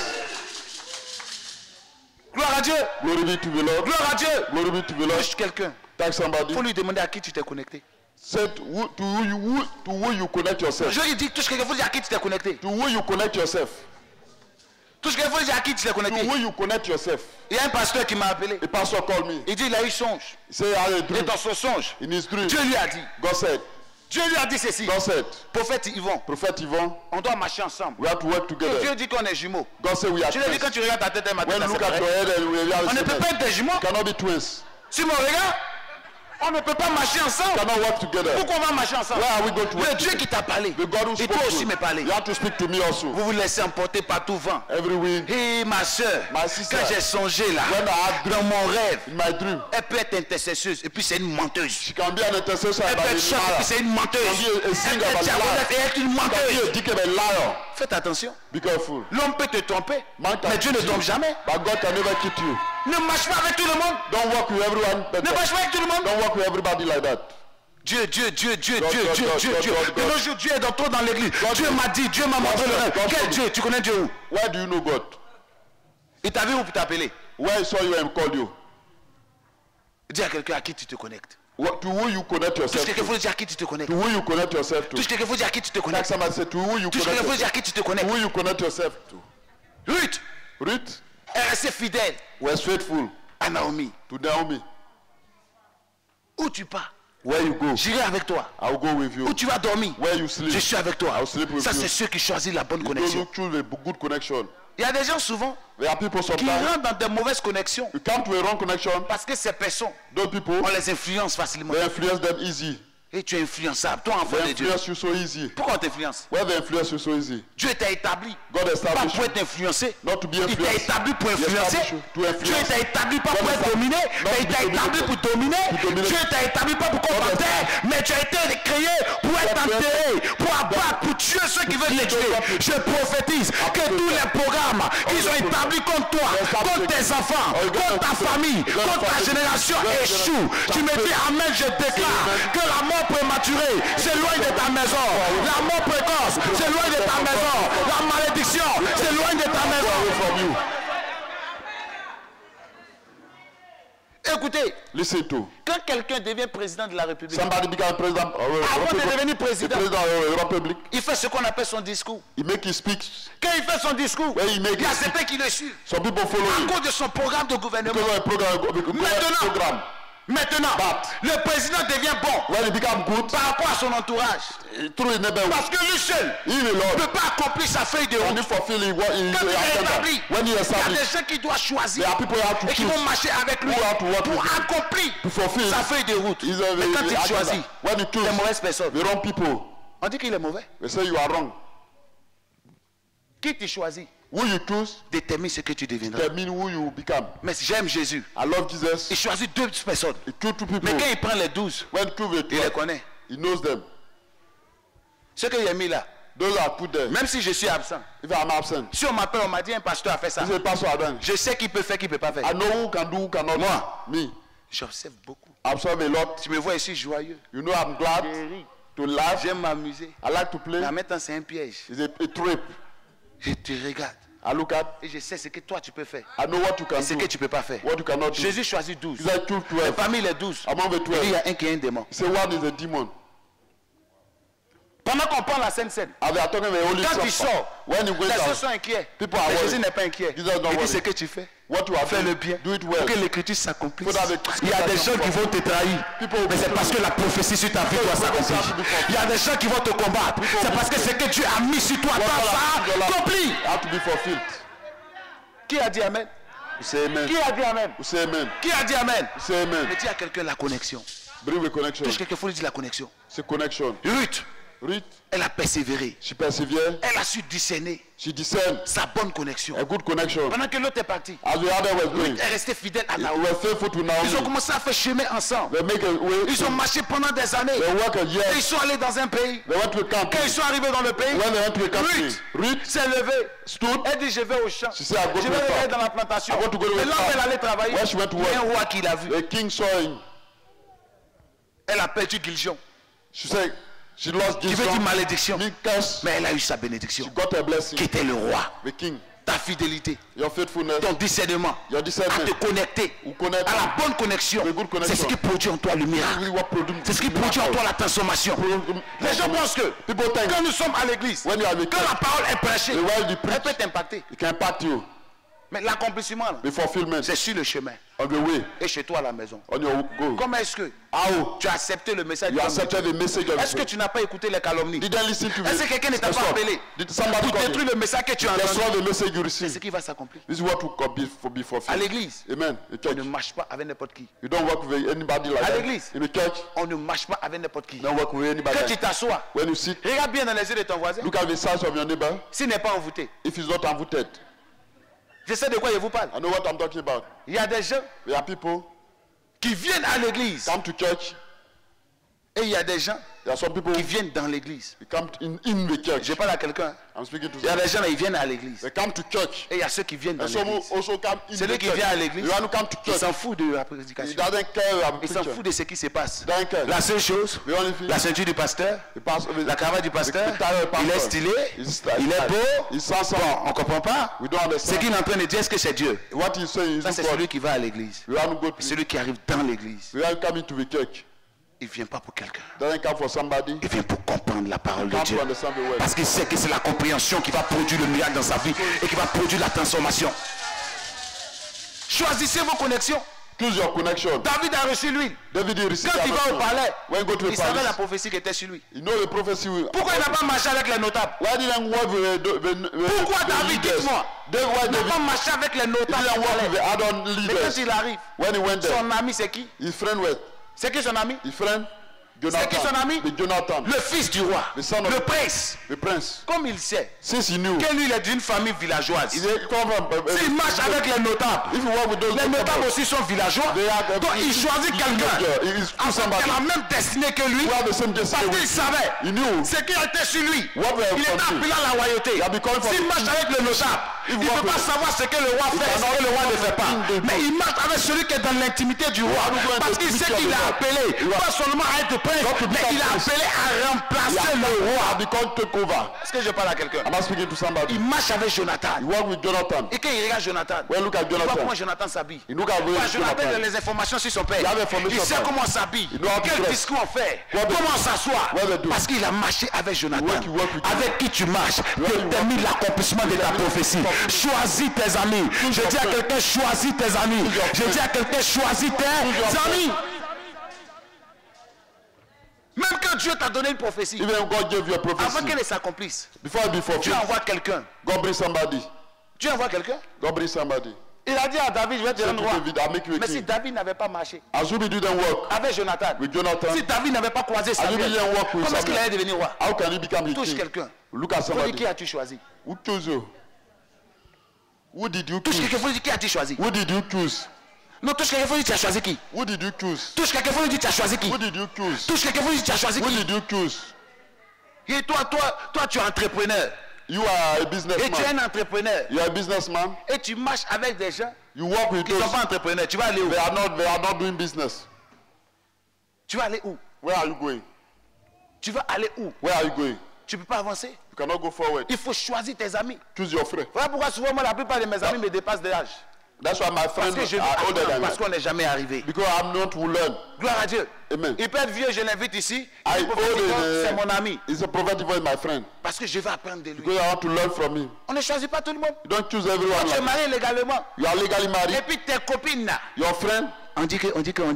[SPEAKER 1] gloire à Dieu.
[SPEAKER 3] Glory be to the Lord.
[SPEAKER 1] Gloire à Dieu.
[SPEAKER 3] Glory be to the Lord.
[SPEAKER 1] Touche quelqu'un.
[SPEAKER 3] Thank somebody.
[SPEAKER 1] Il faut lui demander à qui tu t'es connecté.
[SPEAKER 3] Said to who you connect yourself.
[SPEAKER 1] Je lui dis, touche quelqu'un, il faut dire à qui tu t'es connecté.
[SPEAKER 3] To who you connect yourself.
[SPEAKER 1] Touche quelqu'un, il faut dire à qui tu t'es
[SPEAKER 3] To
[SPEAKER 1] connecté.
[SPEAKER 3] who you connect yourself.
[SPEAKER 1] Il y a un pasteur qui m'a appelé.
[SPEAKER 3] A pastor called me.
[SPEAKER 1] Il dit, il a eu songe.
[SPEAKER 3] He said, I had a
[SPEAKER 1] Et
[SPEAKER 3] dream.
[SPEAKER 1] dans son songe,
[SPEAKER 3] In his dream,
[SPEAKER 1] Dieu lui a dit,
[SPEAKER 3] Dieu lui a dit ceci. God said,
[SPEAKER 1] prophète Yvon,
[SPEAKER 3] Prophet Yvon,
[SPEAKER 1] on doit marcher ensemble.
[SPEAKER 3] we have to work together.
[SPEAKER 1] Dieu dit qu'on est jumeaux.
[SPEAKER 3] God said we are
[SPEAKER 1] Je lui ai dit, quand
[SPEAKER 3] twins.
[SPEAKER 1] tu regardes ta tête, ma tête,
[SPEAKER 3] When you
[SPEAKER 1] c'est
[SPEAKER 3] look at your
[SPEAKER 1] pareil.
[SPEAKER 3] head and we are
[SPEAKER 1] On ne peut pas être des jumeaux.
[SPEAKER 3] cannot be twins.
[SPEAKER 1] Sur mon regard, on ne peut pas marcher ensemble.
[SPEAKER 3] Cannot work together.
[SPEAKER 1] Pourquoi on va marcher ensemble?
[SPEAKER 3] Where are we going to work
[SPEAKER 1] Le Dieu
[SPEAKER 3] together?
[SPEAKER 1] qui t'a parlé,
[SPEAKER 3] The God who
[SPEAKER 1] et
[SPEAKER 3] spoke
[SPEAKER 1] toi
[SPEAKER 3] to
[SPEAKER 1] aussi
[SPEAKER 3] you.
[SPEAKER 1] me parler.
[SPEAKER 3] You have to speak to me also.
[SPEAKER 1] Vous vous laissez emporter par tout vent.
[SPEAKER 3] Every week,
[SPEAKER 1] Et ma soeur,
[SPEAKER 3] My sister,
[SPEAKER 1] quand j'ai songé là,
[SPEAKER 3] when I had
[SPEAKER 1] dans mon rêve,
[SPEAKER 3] in my dream,
[SPEAKER 1] elle peut être intercesseuse et puis c'est une menteuse.
[SPEAKER 3] she can be an intercessor
[SPEAKER 1] Elle
[SPEAKER 3] but
[SPEAKER 1] peut
[SPEAKER 3] a
[SPEAKER 1] être chef et puis c'est
[SPEAKER 3] liar.
[SPEAKER 1] une menteuse.
[SPEAKER 3] She can be a
[SPEAKER 1] Elle
[SPEAKER 3] singer
[SPEAKER 1] peut être
[SPEAKER 3] but a
[SPEAKER 1] diabolette et
[SPEAKER 3] liar.
[SPEAKER 1] être une
[SPEAKER 3] She can be
[SPEAKER 1] menteuse.
[SPEAKER 3] a deacon but a liar.
[SPEAKER 1] Faites attention.
[SPEAKER 3] Be careful.
[SPEAKER 1] L'homme peut te tromper,
[SPEAKER 3] Man can
[SPEAKER 1] mais Dieu ne
[SPEAKER 3] cheat you,
[SPEAKER 1] trompe jamais.
[SPEAKER 3] but God can never cheat you.
[SPEAKER 1] Ne marche pas avec tout le monde.
[SPEAKER 3] Don't work with everyone.
[SPEAKER 1] Ne marche pas avec tout le monde.
[SPEAKER 3] Don't work with everybody like that.
[SPEAKER 1] Dieu.
[SPEAKER 3] God,
[SPEAKER 1] De nos jours, Dieu est dans l'église. Dieu m'a dit, Dieu m'a montré le rêve.
[SPEAKER 3] God,
[SPEAKER 1] Quel
[SPEAKER 3] God.
[SPEAKER 1] Dieu? Tu connais Dieu où?
[SPEAKER 3] Why do you know God?
[SPEAKER 1] Il t'a vu ou pour t'appeler?
[SPEAKER 3] Where he saw you and called you?
[SPEAKER 1] Dis à quelqu'un à qui tu te connectes.
[SPEAKER 3] To who you connect
[SPEAKER 1] Touche
[SPEAKER 3] yourself
[SPEAKER 1] quelqu'un, il
[SPEAKER 3] to?
[SPEAKER 1] faut dire à qui tu te connectes.
[SPEAKER 3] To who you connect yourself to?
[SPEAKER 1] Touche quelqu'un, il faut dire à qui tu te
[SPEAKER 3] Like
[SPEAKER 1] connectes.
[SPEAKER 3] somebody said, to who you
[SPEAKER 1] Touche quelqu'un, il faut
[SPEAKER 3] connect
[SPEAKER 1] dire à
[SPEAKER 3] yourself
[SPEAKER 1] qui tu te
[SPEAKER 3] to?
[SPEAKER 1] connectes.
[SPEAKER 3] Who you connect yourself to?
[SPEAKER 1] Ruth
[SPEAKER 3] Ruth
[SPEAKER 1] est restée fidèle
[SPEAKER 3] was faithful
[SPEAKER 1] à Naomi.
[SPEAKER 3] to Naomi.
[SPEAKER 1] Où tu pars,
[SPEAKER 3] Where you go,
[SPEAKER 1] j'irai avec toi.
[SPEAKER 3] I will go with you.
[SPEAKER 1] Où tu vas dormir,
[SPEAKER 3] Where you sleep,
[SPEAKER 1] je suis avec toi.
[SPEAKER 3] I'll sleep with
[SPEAKER 1] Ça,
[SPEAKER 3] you.
[SPEAKER 1] c'est ceux qui choisissent la bonne
[SPEAKER 3] Those
[SPEAKER 1] connexion.
[SPEAKER 3] who choose a good connection.
[SPEAKER 1] Il y a des gens souvent
[SPEAKER 3] There are people
[SPEAKER 1] qui
[SPEAKER 3] sometimes.
[SPEAKER 1] rentrent dans de mauvaises connexions
[SPEAKER 3] You come to a wrong connection.
[SPEAKER 1] parce que ces personnes,
[SPEAKER 3] Those people,
[SPEAKER 1] on les influence facilement.
[SPEAKER 3] they influence them easy.
[SPEAKER 1] Et tu es influençable, toi enfant
[SPEAKER 3] They
[SPEAKER 1] de Dieu.
[SPEAKER 3] influence you so easy.
[SPEAKER 1] Pourquoi on t'influence?
[SPEAKER 3] Where they influence you so easy.
[SPEAKER 1] Dieu t'a établi
[SPEAKER 3] God
[SPEAKER 1] pas
[SPEAKER 3] established
[SPEAKER 1] pour
[SPEAKER 3] you.
[SPEAKER 1] être influencé.
[SPEAKER 3] Not to be
[SPEAKER 1] Il t'a
[SPEAKER 3] influenced.
[SPEAKER 1] établi pour
[SPEAKER 3] He
[SPEAKER 1] influencer.
[SPEAKER 3] established you to
[SPEAKER 1] Dieu
[SPEAKER 3] influence.
[SPEAKER 1] t'a établi pas pour
[SPEAKER 3] God
[SPEAKER 1] être dominé,
[SPEAKER 3] not
[SPEAKER 1] mais il
[SPEAKER 3] to
[SPEAKER 1] t'a
[SPEAKER 3] be
[SPEAKER 1] établi
[SPEAKER 3] dominated.
[SPEAKER 1] pour dominer.
[SPEAKER 3] To dominate.
[SPEAKER 1] Dieu t'a établi pas pour combattre, mais tu as été créé pour être enterré, pour abattre, pour tuer ceux qui veulent te tuer. Je prophétise que tous les programmes qu'ils ont établis contre toi, contre tes enfants, contre ta famille, contre ta génération échouent. Tu me dis amen, je déclare que la mort prématurée s'éloigne de ta maison. La mort précoce s'éloigne de ta maison. La malédiction s'éloigne de ta maison. Écoutez,
[SPEAKER 3] Listen to.
[SPEAKER 1] quand quelqu'un devient président de la République,
[SPEAKER 3] Somebody become president.
[SPEAKER 1] avant de devenir président,
[SPEAKER 3] Republic.
[SPEAKER 1] il fait ce qu'on appelle son discours.
[SPEAKER 3] He make his speech.
[SPEAKER 1] Quand il fait son discours,
[SPEAKER 3] When he make
[SPEAKER 1] il y a
[SPEAKER 3] his speech,
[SPEAKER 1] certains qui le suivent
[SPEAKER 3] some people follow
[SPEAKER 1] à
[SPEAKER 3] him.
[SPEAKER 1] cause de son programme de gouvernement.
[SPEAKER 3] Because of a program.
[SPEAKER 1] Maintenant,
[SPEAKER 3] But
[SPEAKER 1] le président devient bon
[SPEAKER 3] when he become good,
[SPEAKER 1] par rapport à son entourage.
[SPEAKER 3] through his neighborhood,
[SPEAKER 1] Parce que lui seul
[SPEAKER 3] he will
[SPEAKER 1] ne
[SPEAKER 3] Lord.
[SPEAKER 1] peut pas accomplir sa feuille de
[SPEAKER 3] When
[SPEAKER 1] route.
[SPEAKER 3] he fulfill what he
[SPEAKER 1] Quand il est établi,
[SPEAKER 3] when he
[SPEAKER 1] il y a
[SPEAKER 3] established,
[SPEAKER 1] des gens qui doivent choisir
[SPEAKER 3] there are people who have to
[SPEAKER 1] et qui
[SPEAKER 3] choose
[SPEAKER 1] vont marcher avec lui
[SPEAKER 3] who have to work
[SPEAKER 1] pour
[SPEAKER 3] with him
[SPEAKER 1] accomplir
[SPEAKER 3] to fulfill
[SPEAKER 1] sa feuille de route.
[SPEAKER 3] his
[SPEAKER 1] Mais quand il
[SPEAKER 3] agenda.
[SPEAKER 1] choisit
[SPEAKER 3] When he
[SPEAKER 1] les
[SPEAKER 3] choose
[SPEAKER 1] mauvaises personnes,
[SPEAKER 3] the wrong people,
[SPEAKER 1] on dit qu'il est mauvais.
[SPEAKER 3] they say you are wrong.
[SPEAKER 1] Qui tu choisis
[SPEAKER 3] Who you choose
[SPEAKER 1] détermine ce que tu deviendras.
[SPEAKER 3] determine who you become.
[SPEAKER 1] Mais si j'aime Jésus,
[SPEAKER 3] I love Jesus.
[SPEAKER 1] il choisit 2 personnes.
[SPEAKER 3] He chose two people.
[SPEAKER 1] Mais quand il prend les 12,
[SPEAKER 3] When two will
[SPEAKER 1] il les connaît.
[SPEAKER 3] he knows them.
[SPEAKER 1] Ce qu'il a mis là,
[SPEAKER 3] Those are put there.
[SPEAKER 1] même si je suis absent,
[SPEAKER 3] If I'm absent,
[SPEAKER 1] si on m'appelle, on m'a dit un pasteur a fait ça,
[SPEAKER 3] this is a pastor I done.
[SPEAKER 1] je sais qui peut faire, qui peut pas faire.
[SPEAKER 3] I know who can do, who cannot
[SPEAKER 1] Moi.
[SPEAKER 3] do. Me.
[SPEAKER 1] J'observe beaucoup.
[SPEAKER 3] Observe a lot.
[SPEAKER 1] Tu me vois ici joyeux.
[SPEAKER 3] You know I'm glad to laugh.
[SPEAKER 1] J'aime m'amuser.
[SPEAKER 3] I like to play.
[SPEAKER 1] Mais en même temps, c'est un piège.
[SPEAKER 3] It's a trip.
[SPEAKER 1] Je te regarde
[SPEAKER 3] I look at.
[SPEAKER 1] et je sais ce que toi tu peux faire
[SPEAKER 3] I know what you can
[SPEAKER 1] et ce
[SPEAKER 3] do.
[SPEAKER 1] que tu peux pas faire.
[SPEAKER 3] What you cannot do.
[SPEAKER 1] Jésus choisit 12.
[SPEAKER 3] Jesus chose
[SPEAKER 1] Et
[SPEAKER 3] 12.
[SPEAKER 1] parmi les 12,
[SPEAKER 3] Among the
[SPEAKER 1] il y
[SPEAKER 3] 12,
[SPEAKER 1] a un qui est un démon.
[SPEAKER 3] he said one is a demon.
[SPEAKER 1] Pendant qu'on prend la Sainte Seine,
[SPEAKER 3] As they are talking about Holy
[SPEAKER 1] quand il
[SPEAKER 3] Supper,
[SPEAKER 1] sort,
[SPEAKER 3] when he
[SPEAKER 1] les
[SPEAKER 3] went
[SPEAKER 1] gens
[SPEAKER 3] out,
[SPEAKER 1] sont inquiets.
[SPEAKER 3] people are
[SPEAKER 1] Mais Jésus
[SPEAKER 3] worried.
[SPEAKER 1] n'est pas inquiet.
[SPEAKER 3] Jesus don't
[SPEAKER 1] Il dit
[SPEAKER 3] worry.
[SPEAKER 1] ce que tu fais.
[SPEAKER 3] What you are
[SPEAKER 1] Fais le
[SPEAKER 3] doing,
[SPEAKER 1] bien.
[SPEAKER 3] do it
[SPEAKER 1] Pour
[SPEAKER 3] well.
[SPEAKER 1] que l'écriture s'accomplisse.
[SPEAKER 3] So that the
[SPEAKER 1] Il y a des gens qui vont te trahir.
[SPEAKER 3] People will
[SPEAKER 1] Mais c'est parce que la prophétie sur ta vie doit s'accomplir. Il y a des gens qui vont te combattre. C'est parce que ce que Dieu a mis sur toi doit s'accomplir.
[SPEAKER 3] have to be fulfilled.
[SPEAKER 1] Qui a dit Amen?
[SPEAKER 3] You say amen.
[SPEAKER 1] Qui a dit Amen?
[SPEAKER 3] You say amen.
[SPEAKER 1] Qui a dit Amen?
[SPEAKER 3] You say amen.
[SPEAKER 1] Mais dis à quelqu'un la connexion.
[SPEAKER 3] Bring the connection.
[SPEAKER 1] Touche quelqu'un, il faut lui dire la connexion.
[SPEAKER 3] C'est connection.
[SPEAKER 1] Ruth,
[SPEAKER 3] Ruth,
[SPEAKER 1] elle a persévéré.
[SPEAKER 3] she persevered.
[SPEAKER 1] Elle a su discerner
[SPEAKER 3] She discerned
[SPEAKER 1] sa bonne connexion.
[SPEAKER 3] a good connection.
[SPEAKER 1] Pendant que l'autre est parti,
[SPEAKER 3] As the other was going,
[SPEAKER 1] elle est restée fidèle à
[SPEAKER 3] they
[SPEAKER 1] Naomi.
[SPEAKER 3] were faithful to
[SPEAKER 1] Ils ont
[SPEAKER 3] Naomi.
[SPEAKER 1] commencé à faire chemin ensemble.
[SPEAKER 3] They make a way.
[SPEAKER 1] Ils ont marché pendant des années.
[SPEAKER 3] They work a year.
[SPEAKER 1] Et ils sont allés dans un pays.
[SPEAKER 3] They went to a
[SPEAKER 1] Quand
[SPEAKER 3] country.
[SPEAKER 1] ils sont arrivés dans le pays,
[SPEAKER 3] When they went to a country,
[SPEAKER 1] Ruth
[SPEAKER 3] Ruth
[SPEAKER 1] s'est levée.
[SPEAKER 3] stood.
[SPEAKER 1] Elle dit je vais au champ.
[SPEAKER 3] She said, I go
[SPEAKER 1] Je
[SPEAKER 3] to
[SPEAKER 1] vais
[SPEAKER 3] the
[SPEAKER 1] aller
[SPEAKER 3] farm.
[SPEAKER 1] dans la plantation.
[SPEAKER 3] I want to go to
[SPEAKER 1] Et
[SPEAKER 3] the
[SPEAKER 1] là où
[SPEAKER 3] farm.
[SPEAKER 1] elle allait travailler,
[SPEAKER 3] Where she went to
[SPEAKER 1] il y a un
[SPEAKER 3] work.
[SPEAKER 1] roi qui l'a vu.
[SPEAKER 3] The king saw him.
[SPEAKER 1] Elle a perdu Giljon.
[SPEAKER 3] She said she lost
[SPEAKER 1] Qui veut dire
[SPEAKER 3] Gilson.
[SPEAKER 1] malédiction.
[SPEAKER 3] Mean curse.
[SPEAKER 1] Mais elle a eu sa bénédiction.
[SPEAKER 3] She got a blessing.
[SPEAKER 1] Qui était le roi.
[SPEAKER 3] The king.
[SPEAKER 1] Ta fidélité,
[SPEAKER 3] Your faithfulness.
[SPEAKER 1] ton discernement,
[SPEAKER 3] Your
[SPEAKER 1] à
[SPEAKER 3] discernment.
[SPEAKER 1] te connecter
[SPEAKER 3] Ou connaître.
[SPEAKER 1] à la bonne connexion.
[SPEAKER 3] The good connection.
[SPEAKER 1] C'est ce qui produit en toi le miracle.
[SPEAKER 3] Really what produce.
[SPEAKER 1] C'est ce qui produit en toi la transformation. Les gens pensent que
[SPEAKER 3] People think
[SPEAKER 1] quand nous sommes à l'église,
[SPEAKER 3] when you are with
[SPEAKER 1] quand la parole est prêchée,
[SPEAKER 3] the word you
[SPEAKER 1] elle
[SPEAKER 3] preach,
[SPEAKER 1] peut t'impacter.
[SPEAKER 3] it can impact you.
[SPEAKER 1] Mais l'accomplissement, là,
[SPEAKER 3] The fulfillment
[SPEAKER 1] c'est sur le chemin
[SPEAKER 3] on the way,
[SPEAKER 1] et chez toi à la maison.
[SPEAKER 3] on your go.
[SPEAKER 1] Comment est-ce que
[SPEAKER 3] How
[SPEAKER 1] tu as accepté le message
[SPEAKER 3] you
[SPEAKER 1] de
[SPEAKER 3] accepted the message of
[SPEAKER 1] Est-ce que
[SPEAKER 3] God.
[SPEAKER 1] tu n'as pas écouté les calomnies?
[SPEAKER 3] Didn't listen to
[SPEAKER 1] Est-ce que quelqu'un ne t'a pas appelé
[SPEAKER 3] Did somebody
[SPEAKER 1] pour
[SPEAKER 3] call you?
[SPEAKER 1] détruire le message que tu as
[SPEAKER 3] That's
[SPEAKER 1] entendu?
[SPEAKER 3] not the message you
[SPEAKER 1] C'est ce
[SPEAKER 3] receive.
[SPEAKER 1] qui va s'accomplir.
[SPEAKER 3] This is what will be
[SPEAKER 1] À
[SPEAKER 3] fulfilled.
[SPEAKER 1] l'église,
[SPEAKER 3] Amen. The
[SPEAKER 1] on ne
[SPEAKER 3] church.
[SPEAKER 1] marche pas avec n'importe qui.
[SPEAKER 3] You don't work with anybody like
[SPEAKER 1] À
[SPEAKER 3] that.
[SPEAKER 1] l'église.
[SPEAKER 3] In the church,
[SPEAKER 1] On ne marche pas avec n'importe qui.
[SPEAKER 3] you don't work with anybody.
[SPEAKER 1] Quand tu
[SPEAKER 3] Like
[SPEAKER 1] t'assois,
[SPEAKER 3] when you sit,
[SPEAKER 1] regarde bien dans les yeux de ton voisin.
[SPEAKER 3] look at the size of your neighbor.
[SPEAKER 1] S'il n'est pas envoûté,
[SPEAKER 3] If he's not envoûted,
[SPEAKER 1] je sais de quoi je vous parle.
[SPEAKER 3] I know what I'm talking about.
[SPEAKER 1] Il y a des gens
[SPEAKER 3] There are people
[SPEAKER 1] qui viennent à l'église
[SPEAKER 3] come to church.
[SPEAKER 1] et il y a des gens
[SPEAKER 3] There are some people
[SPEAKER 1] qui viennent dans l'église.
[SPEAKER 3] who come in the church.
[SPEAKER 1] Je parle à quelqu'un.
[SPEAKER 3] I'm speaking to
[SPEAKER 1] Il y a
[SPEAKER 3] some.
[SPEAKER 1] des gens là, ils viennent à l'église.
[SPEAKER 3] They come to church.
[SPEAKER 1] Et il y a ceux qui viennent dans
[SPEAKER 3] And some who
[SPEAKER 1] l'église.
[SPEAKER 3] also come in
[SPEAKER 1] Celui
[SPEAKER 3] the
[SPEAKER 1] qui
[SPEAKER 3] church.
[SPEAKER 1] vient à l'église,
[SPEAKER 3] The one who come to
[SPEAKER 1] il
[SPEAKER 3] church,
[SPEAKER 1] s'en fout de la
[SPEAKER 3] he
[SPEAKER 1] prédication.
[SPEAKER 3] doesn't care about
[SPEAKER 1] Il s'en
[SPEAKER 3] preacher.
[SPEAKER 1] fout de ce qui se passe.
[SPEAKER 3] Doesn't care.
[SPEAKER 1] La seule chose,
[SPEAKER 3] The only thing,
[SPEAKER 1] la ceinture du pasteur,
[SPEAKER 3] the pastor,
[SPEAKER 1] la cravate du pasteur,
[SPEAKER 3] the tie of the
[SPEAKER 1] il est
[SPEAKER 3] pastor.
[SPEAKER 1] stylé,
[SPEAKER 3] He's
[SPEAKER 1] il est beau.
[SPEAKER 3] He's awesome.
[SPEAKER 1] Bon, on ne comprend pas.
[SPEAKER 3] We don't
[SPEAKER 1] Ce
[SPEAKER 3] understand.
[SPEAKER 1] qu'il est en train de dire, est-ce que c'est Dieu?
[SPEAKER 3] What he's saying is
[SPEAKER 1] Ça, c'est
[SPEAKER 3] God.
[SPEAKER 1] celui qui va à l'église.
[SPEAKER 3] We want to go to.
[SPEAKER 1] Celui qui arrive dans l'église.
[SPEAKER 3] We want to come into the church.
[SPEAKER 1] Il ne vient pas pour quelqu'un.
[SPEAKER 3] Doesn't come for somebody.
[SPEAKER 1] Il vient pour comprendre la parole de
[SPEAKER 3] Come
[SPEAKER 1] Dieu.
[SPEAKER 3] to understand the word.
[SPEAKER 1] Parce qu'il sait que c'est la compréhension qui va produire le miracle dans sa vie et qui va produire la transformation. Choisissez vos connexions.
[SPEAKER 3] Choose your connection.
[SPEAKER 1] David a reçu l'huile.
[SPEAKER 3] David
[SPEAKER 1] Quand il va au palais, il savait la
[SPEAKER 3] palace,
[SPEAKER 1] prophétie qui était sur lui.
[SPEAKER 3] you know the prophecy.
[SPEAKER 1] Pourquoi il n'a pas marché avec les notables?
[SPEAKER 3] Why didn't work with
[SPEAKER 1] Pourquoi David, dites-moi,
[SPEAKER 3] Why
[SPEAKER 1] il n'a
[SPEAKER 3] David
[SPEAKER 1] pas marché avec les notables?
[SPEAKER 3] didn't work with the add-on
[SPEAKER 1] Mais quand
[SPEAKER 3] leaders?
[SPEAKER 1] il arrive,
[SPEAKER 3] When he went there,
[SPEAKER 1] son ami c'est qui?
[SPEAKER 3] his friend was
[SPEAKER 1] C'est qui son ami?
[SPEAKER 3] his friend
[SPEAKER 1] C'est qui son ami?
[SPEAKER 3] Jonathan. The Jonathan,
[SPEAKER 1] Le fils du roi,
[SPEAKER 3] The son of-
[SPEAKER 1] le prince.
[SPEAKER 3] the prince.
[SPEAKER 1] Comme il sait
[SPEAKER 3] Since he knew,
[SPEAKER 1] que lui il est d'une famille villageoise,
[SPEAKER 3] he come from.
[SPEAKER 1] s'il marche avec les notables,
[SPEAKER 3] If you work with those
[SPEAKER 1] les notables aussi sont villageois,
[SPEAKER 3] They are-
[SPEAKER 1] donc il choisit quelqu'un
[SPEAKER 3] he is
[SPEAKER 1] avec
[SPEAKER 3] somebody
[SPEAKER 1] la même destinée que lui,
[SPEAKER 3] who have the same
[SPEAKER 1] parce
[SPEAKER 3] destiny
[SPEAKER 1] qu'il
[SPEAKER 3] with
[SPEAKER 1] savait
[SPEAKER 3] you. He knew.
[SPEAKER 1] ce qui était sur lui.
[SPEAKER 3] What were
[SPEAKER 1] Il est
[SPEAKER 3] from
[SPEAKER 1] appelé à la royauté.
[SPEAKER 3] have become from
[SPEAKER 1] S'il
[SPEAKER 3] the
[SPEAKER 1] marche
[SPEAKER 3] king.
[SPEAKER 1] avec le notable, il ne
[SPEAKER 3] walk
[SPEAKER 1] peut pas
[SPEAKER 3] with-
[SPEAKER 1] savoir ce que le roi fait et ce que le roi ne fait pas. Mais il marche avec celui qui est dans l'intimité du roi, parce qu'il sait qu'il est appelé pas seulement à être prince, mais il est appelé à remplacer le roi.
[SPEAKER 3] have become take over.
[SPEAKER 1] Est-ce que je parle à quelqu'un?
[SPEAKER 3] Am I speaking to somebody?
[SPEAKER 1] Il marche avec Jonathan.
[SPEAKER 3] You work with Jonathan.
[SPEAKER 1] Et quand il regarde Jonathan,
[SPEAKER 3] Well, look at
[SPEAKER 1] il voit
[SPEAKER 3] Jonathan.
[SPEAKER 1] comment Jonathan s'habille.
[SPEAKER 3] You look at
[SPEAKER 1] Parce que Jonathan a
[SPEAKER 3] Jonathan.
[SPEAKER 1] les informations sur son père.
[SPEAKER 3] Il a l'information
[SPEAKER 1] Il sait
[SPEAKER 3] sur son
[SPEAKER 1] comment on s'habille,
[SPEAKER 3] Il doit
[SPEAKER 1] quel
[SPEAKER 3] être
[SPEAKER 1] discours on fait,
[SPEAKER 3] What they-
[SPEAKER 1] comment on s'assoit.
[SPEAKER 3] What they do.
[SPEAKER 1] Parce qu'il a marché avec Jonathan.
[SPEAKER 3] Work with you.
[SPEAKER 1] Avec qui tu marches
[SPEAKER 3] you
[SPEAKER 1] détermine l'accomplissement de ta prophétie. Choisis tes amis. Je dis à quelqu'un, choisis tes amis. Je dis à quelqu'un, choisis tes amis. Même quand Dieu t'a donné une prophétie,
[SPEAKER 3] Even God gave you a
[SPEAKER 1] avant
[SPEAKER 3] prophecy.
[SPEAKER 1] qu'elle s'accomplisse,
[SPEAKER 3] Before it be
[SPEAKER 1] Dieu
[SPEAKER 3] fulfilled,
[SPEAKER 1] envoie quelqu'un.
[SPEAKER 3] God bring somebody.
[SPEAKER 1] Dieu envoie quelqu'un.
[SPEAKER 3] God bring somebody.
[SPEAKER 1] Il a dit à David, je vais te
[SPEAKER 3] Say
[SPEAKER 1] rendre
[SPEAKER 3] to
[SPEAKER 1] roi.
[SPEAKER 3] David, I'll make you a
[SPEAKER 1] Mais si
[SPEAKER 3] king.
[SPEAKER 1] David n'avait pas marché
[SPEAKER 3] Azubi didn't work
[SPEAKER 1] avec Jonathan,
[SPEAKER 3] with Jonathan.
[SPEAKER 1] si David n'avait pas croisé
[SPEAKER 3] Azubi
[SPEAKER 1] Samuel,
[SPEAKER 3] didn't work with
[SPEAKER 1] comment est-ce qu'il
[SPEAKER 3] Samuel.
[SPEAKER 1] allait devenir roi?
[SPEAKER 3] How can you become a
[SPEAKER 1] Touche
[SPEAKER 3] king?
[SPEAKER 1] quelqu'un.
[SPEAKER 3] Look at
[SPEAKER 1] Faut dire,
[SPEAKER 3] somebody.
[SPEAKER 1] qui as-tu choisi?
[SPEAKER 3] Who chose you? Who did you
[SPEAKER 1] Touche
[SPEAKER 3] choose?
[SPEAKER 1] quelqu'un, faut dire, qui as-tu choisi?
[SPEAKER 3] Who did you choose?
[SPEAKER 1] Non, touche quelqu'un, faut dire, tu as choisi qui?
[SPEAKER 3] Who did you choose?
[SPEAKER 1] Touche quelqu'un, faut dire, tu as choisi qui?
[SPEAKER 3] Who did you choose?
[SPEAKER 1] Touche quelqu'un, faut dire, tu as choisi
[SPEAKER 3] Who
[SPEAKER 1] qui?
[SPEAKER 3] did you choose?
[SPEAKER 1] Et toi, tu es entrepreneur.
[SPEAKER 3] You are a
[SPEAKER 1] Et tu es
[SPEAKER 3] businessman.
[SPEAKER 1] un entrepreneur.
[SPEAKER 3] You are a businessman.
[SPEAKER 1] Et tu marches avec des gens
[SPEAKER 3] You work with
[SPEAKER 1] qui ne
[SPEAKER 3] those.
[SPEAKER 1] sont pas entrepreneurs. Tu vas aller où?
[SPEAKER 3] They are not doing business.
[SPEAKER 1] Tu vas aller où?
[SPEAKER 3] Where are you going?
[SPEAKER 1] Tu vas aller où?
[SPEAKER 3] Where are you going?
[SPEAKER 1] Tu ne peux pas avancer.
[SPEAKER 3] You cannot go forward.
[SPEAKER 1] Il faut choisir tes amis.
[SPEAKER 3] Choose your friend.
[SPEAKER 1] Voilà pourquoi souvent, moi, la plupart de mes amis me dépassent de l'âge.
[SPEAKER 3] That's why my
[SPEAKER 1] Parce
[SPEAKER 3] friends
[SPEAKER 1] que je
[SPEAKER 3] are older than
[SPEAKER 1] parce
[SPEAKER 3] me.
[SPEAKER 1] qu'on n'est jamais arrivé.
[SPEAKER 3] Because I'm not who learn.
[SPEAKER 1] Gloire à Dieu.
[SPEAKER 3] Amen.
[SPEAKER 1] Il peut être vieux, je l'invite ici.
[SPEAKER 3] I
[SPEAKER 1] Il peut dire, c'est mon
[SPEAKER 3] own
[SPEAKER 1] ami.
[SPEAKER 3] He's a prophetic voice, my friend.
[SPEAKER 1] Parce que je vais apprendre de lui.
[SPEAKER 3] Because I want to learn from him.
[SPEAKER 1] On ne choisit pas tout le monde.
[SPEAKER 3] You don't choose everyone.
[SPEAKER 1] Quand tu es
[SPEAKER 3] Like
[SPEAKER 1] marié légalement,
[SPEAKER 3] you are legally
[SPEAKER 1] et
[SPEAKER 3] married.
[SPEAKER 1] puis tes copines là,
[SPEAKER 3] Your friend,
[SPEAKER 1] on dit que.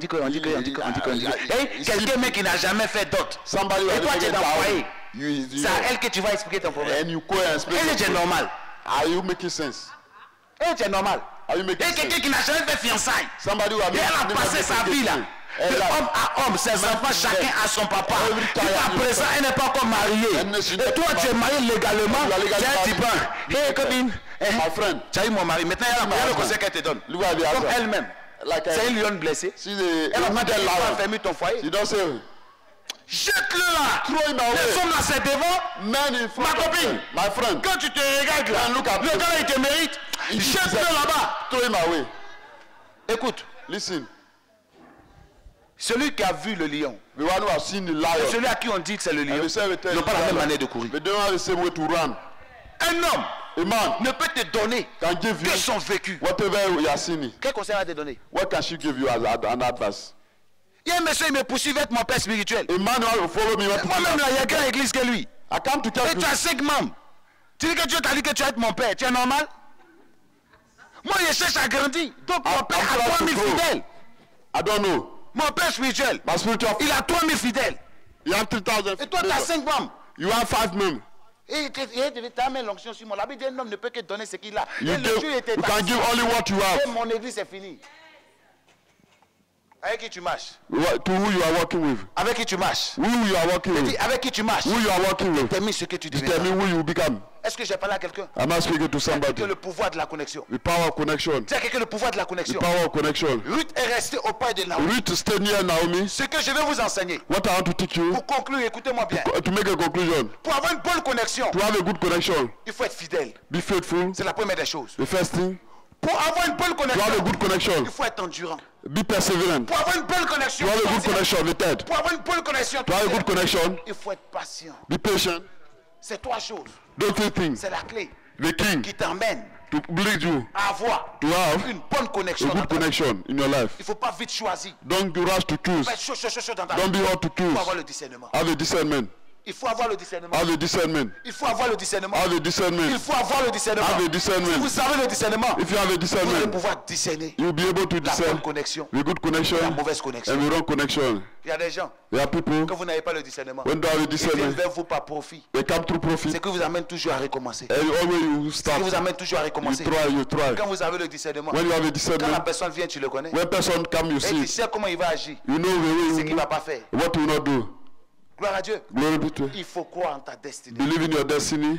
[SPEAKER 1] Et quelqu'un mec qui n'a jamais fait d'autre.
[SPEAKER 3] somebody who
[SPEAKER 1] Et
[SPEAKER 3] has
[SPEAKER 1] toi, tu es
[SPEAKER 3] never
[SPEAKER 1] dans le
[SPEAKER 3] been
[SPEAKER 1] foyer.
[SPEAKER 3] down. You
[SPEAKER 1] C'est à elle que tu vas expliquer ton problème.
[SPEAKER 3] and you go and explain.
[SPEAKER 1] Elle
[SPEAKER 3] your
[SPEAKER 1] est
[SPEAKER 3] problem.
[SPEAKER 1] normal.
[SPEAKER 3] Are you making sense?
[SPEAKER 1] Elle est normal.
[SPEAKER 3] Are you making
[SPEAKER 1] Et quelqu'un
[SPEAKER 3] sense?
[SPEAKER 1] qui n'a jamais fait fiançailles.
[SPEAKER 3] Somebody who has
[SPEAKER 1] Et elle a
[SPEAKER 3] never
[SPEAKER 1] passé
[SPEAKER 3] been
[SPEAKER 1] sa vie là. De
[SPEAKER 3] Elle a-
[SPEAKER 1] homme à homme, ses enfants, chacun à son papa.
[SPEAKER 3] Every time
[SPEAKER 1] Jusqu'à
[SPEAKER 3] you-
[SPEAKER 1] présent, elle n'est pas encore mariée.
[SPEAKER 3] Elle ne se-
[SPEAKER 1] Et toi, tu es marié légalement.
[SPEAKER 3] You are
[SPEAKER 1] Tu
[SPEAKER 3] legally
[SPEAKER 1] es un type.
[SPEAKER 3] married.
[SPEAKER 1] Hé, copine.
[SPEAKER 3] My friend,
[SPEAKER 1] Tu as eu mon mari. Maintenant, il y a
[SPEAKER 3] my
[SPEAKER 1] le
[SPEAKER 3] husband.
[SPEAKER 1] conseil qu'elle te donne.
[SPEAKER 3] look at the
[SPEAKER 1] Comme
[SPEAKER 3] answer.
[SPEAKER 1] elle-même.
[SPEAKER 3] Like
[SPEAKER 1] C'est
[SPEAKER 3] I,
[SPEAKER 1] une lionne blessée.
[SPEAKER 3] she's a
[SPEAKER 1] Elle va pas
[SPEAKER 3] wounded
[SPEAKER 1] dire,
[SPEAKER 3] lion.
[SPEAKER 1] fermer ton foyer.
[SPEAKER 3] You don't say,
[SPEAKER 1] Jette-le là.
[SPEAKER 3] throw him
[SPEAKER 1] Les
[SPEAKER 3] away.
[SPEAKER 1] hommes là, c'est devant.
[SPEAKER 3] Men in front
[SPEAKER 1] Ma
[SPEAKER 3] of
[SPEAKER 1] copine.
[SPEAKER 3] them. My friend,
[SPEAKER 1] Quand tu te regardes là,
[SPEAKER 3] Man, look at
[SPEAKER 1] le
[SPEAKER 3] me.
[SPEAKER 1] gars là, il te mérite. Jette-le là-bas.
[SPEAKER 3] throw him away.
[SPEAKER 1] Écoute,
[SPEAKER 3] Listen,
[SPEAKER 1] celui qui a vu le lion,
[SPEAKER 3] the one who has seen the
[SPEAKER 1] et
[SPEAKER 3] lion,
[SPEAKER 1] celui à qui on dit que c'est le lion,
[SPEAKER 3] and the same
[SPEAKER 1] ils n'ont pas la même manière de courir.
[SPEAKER 3] They don't have the same way to run.
[SPEAKER 1] Un homme
[SPEAKER 3] A man
[SPEAKER 1] ne peut te donner
[SPEAKER 3] can give you
[SPEAKER 1] que son vécu.
[SPEAKER 3] whatever you are seeing.
[SPEAKER 1] Quel conseil va te donner?
[SPEAKER 3] What can she give you as an advice?
[SPEAKER 1] Il y a un monsieur, il me poursuit avec mon père spirituel.
[SPEAKER 3] A man who will follow me.
[SPEAKER 1] Moi-même là, il y a qu'une église que lui.
[SPEAKER 3] I come to
[SPEAKER 1] Et
[SPEAKER 3] church.
[SPEAKER 1] tu as 5 membres. Tu dis que Dieu t'a dit que tu vas être mon père. Tu es normal? Moi, je cherche à grandir. Donc, mon père a 3000 fidèles.
[SPEAKER 3] I don't know.
[SPEAKER 1] Mon père spirituel,
[SPEAKER 3] My spiritual.
[SPEAKER 1] il a 3000 fidèles.
[SPEAKER 3] You have 3,000.
[SPEAKER 1] Et toi, tu as 5 membres.
[SPEAKER 3] You have 5 men.
[SPEAKER 1] Et tu as mis l'onction sur moi. La Bible dit un homme ne peut que donner ce qu'il a.
[SPEAKER 3] You,
[SPEAKER 1] Et le jour était
[SPEAKER 3] you can give only what you
[SPEAKER 1] Et
[SPEAKER 3] have.
[SPEAKER 1] mon église est finie. Avec qui tu marches?
[SPEAKER 3] To who you are working with.
[SPEAKER 1] Avec qui tu marches?
[SPEAKER 3] Who you are working
[SPEAKER 1] Dis,
[SPEAKER 3] with.
[SPEAKER 1] avec qui tu marches?
[SPEAKER 3] Who you are working with.
[SPEAKER 1] Détermine ce que tu deviens.
[SPEAKER 3] Determine who you become.
[SPEAKER 1] Est-ce que j'ai parlé à quelqu'un?
[SPEAKER 3] Am I speaking to
[SPEAKER 1] Que
[SPEAKER 3] somebody?
[SPEAKER 1] le pouvoir de la connexion.
[SPEAKER 3] The power of connection.
[SPEAKER 1] C'est quelqu'un le pouvoir de la
[SPEAKER 3] The
[SPEAKER 1] connexion.
[SPEAKER 3] power of connection.
[SPEAKER 1] Ruth est restée auprès de Naomi.
[SPEAKER 3] Ruth stay near Naomi.
[SPEAKER 1] Ce que je vais vous enseigner,
[SPEAKER 3] What I want to teach you,
[SPEAKER 1] pour conclure, écoutez-moi bien.
[SPEAKER 3] to make a conclusion,
[SPEAKER 1] Pour avoir une bonne connexion,
[SPEAKER 3] to have a good connection,
[SPEAKER 1] il faut être fidèle.
[SPEAKER 3] be faithful.
[SPEAKER 1] C'est la première des choses.
[SPEAKER 3] The first thing,
[SPEAKER 1] Pour avoir une bonne
[SPEAKER 3] to have a
[SPEAKER 1] connexion,
[SPEAKER 3] good connection,
[SPEAKER 1] il faut être endurant.
[SPEAKER 3] be perseverant.
[SPEAKER 1] Pour avoir une bonne connexion,
[SPEAKER 3] To have a good connection, the third,
[SPEAKER 1] pour avoir une bonne connexion,
[SPEAKER 3] to have a good connection,
[SPEAKER 1] il faut être patient.
[SPEAKER 3] be patient.
[SPEAKER 1] C'est 3 choses.
[SPEAKER 3] Those 3 things,
[SPEAKER 1] C'est la clé
[SPEAKER 3] the king,
[SPEAKER 1] qui t'emmène
[SPEAKER 3] to lead you
[SPEAKER 1] à avoir
[SPEAKER 3] to have
[SPEAKER 1] une bonne connexion.
[SPEAKER 3] a
[SPEAKER 1] dans
[SPEAKER 3] good
[SPEAKER 1] ta vie.
[SPEAKER 3] connection in your life.
[SPEAKER 1] Il ne faut pas vite choisir.
[SPEAKER 3] Don't be rush to
[SPEAKER 1] Il
[SPEAKER 3] choose.
[SPEAKER 1] faut être chaud dans ta
[SPEAKER 3] Don't
[SPEAKER 1] vie
[SPEAKER 3] be hard to
[SPEAKER 1] pour avoir
[SPEAKER 3] choose.
[SPEAKER 1] le discernement.
[SPEAKER 3] Have a discernment.
[SPEAKER 1] Il faut avoir le discernement.
[SPEAKER 3] Have a discernment.
[SPEAKER 1] Il faut avoir le discernement.
[SPEAKER 3] Have a discernment.
[SPEAKER 1] Il faut avoir le discernement.
[SPEAKER 3] Have a
[SPEAKER 1] Si
[SPEAKER 3] discernment.
[SPEAKER 1] vous avez le discernement,
[SPEAKER 3] If you have a
[SPEAKER 1] vous allez
[SPEAKER 3] discernment,
[SPEAKER 1] pouvoir discerner
[SPEAKER 3] you'll be able to
[SPEAKER 1] la bonne
[SPEAKER 3] discern
[SPEAKER 1] connexion
[SPEAKER 3] the good connection
[SPEAKER 1] et la mauvaise connexion.
[SPEAKER 3] and the wrong connection.
[SPEAKER 1] Il y a des gens,
[SPEAKER 3] There are people,
[SPEAKER 1] quand vous n'avez pas le discernement,
[SPEAKER 3] when they have a
[SPEAKER 1] ils viennent
[SPEAKER 3] discernment,
[SPEAKER 1] vers vous par profit.
[SPEAKER 3] they come through profit.
[SPEAKER 1] C'est que vous amène toujours à recommencer.
[SPEAKER 3] And always you
[SPEAKER 1] Ce
[SPEAKER 3] start,
[SPEAKER 1] qui vous amène toujours à
[SPEAKER 3] you
[SPEAKER 1] recommencer.
[SPEAKER 3] try.
[SPEAKER 1] Quand vous avez le discernement,
[SPEAKER 3] When you have a
[SPEAKER 1] quand la
[SPEAKER 3] discernment,
[SPEAKER 1] personne vient, tu le connais.
[SPEAKER 3] when person come, you
[SPEAKER 1] Et
[SPEAKER 3] see
[SPEAKER 1] tu
[SPEAKER 3] it.
[SPEAKER 1] sais comment il va agir,
[SPEAKER 3] You know the
[SPEAKER 1] ce
[SPEAKER 3] way
[SPEAKER 1] qu'il ne va pas faire.
[SPEAKER 3] what you will not do.
[SPEAKER 1] Gloire à Dieu.
[SPEAKER 3] Glory be to you.
[SPEAKER 1] Il faut croire en ta destinée.
[SPEAKER 3] Believe in your destiny.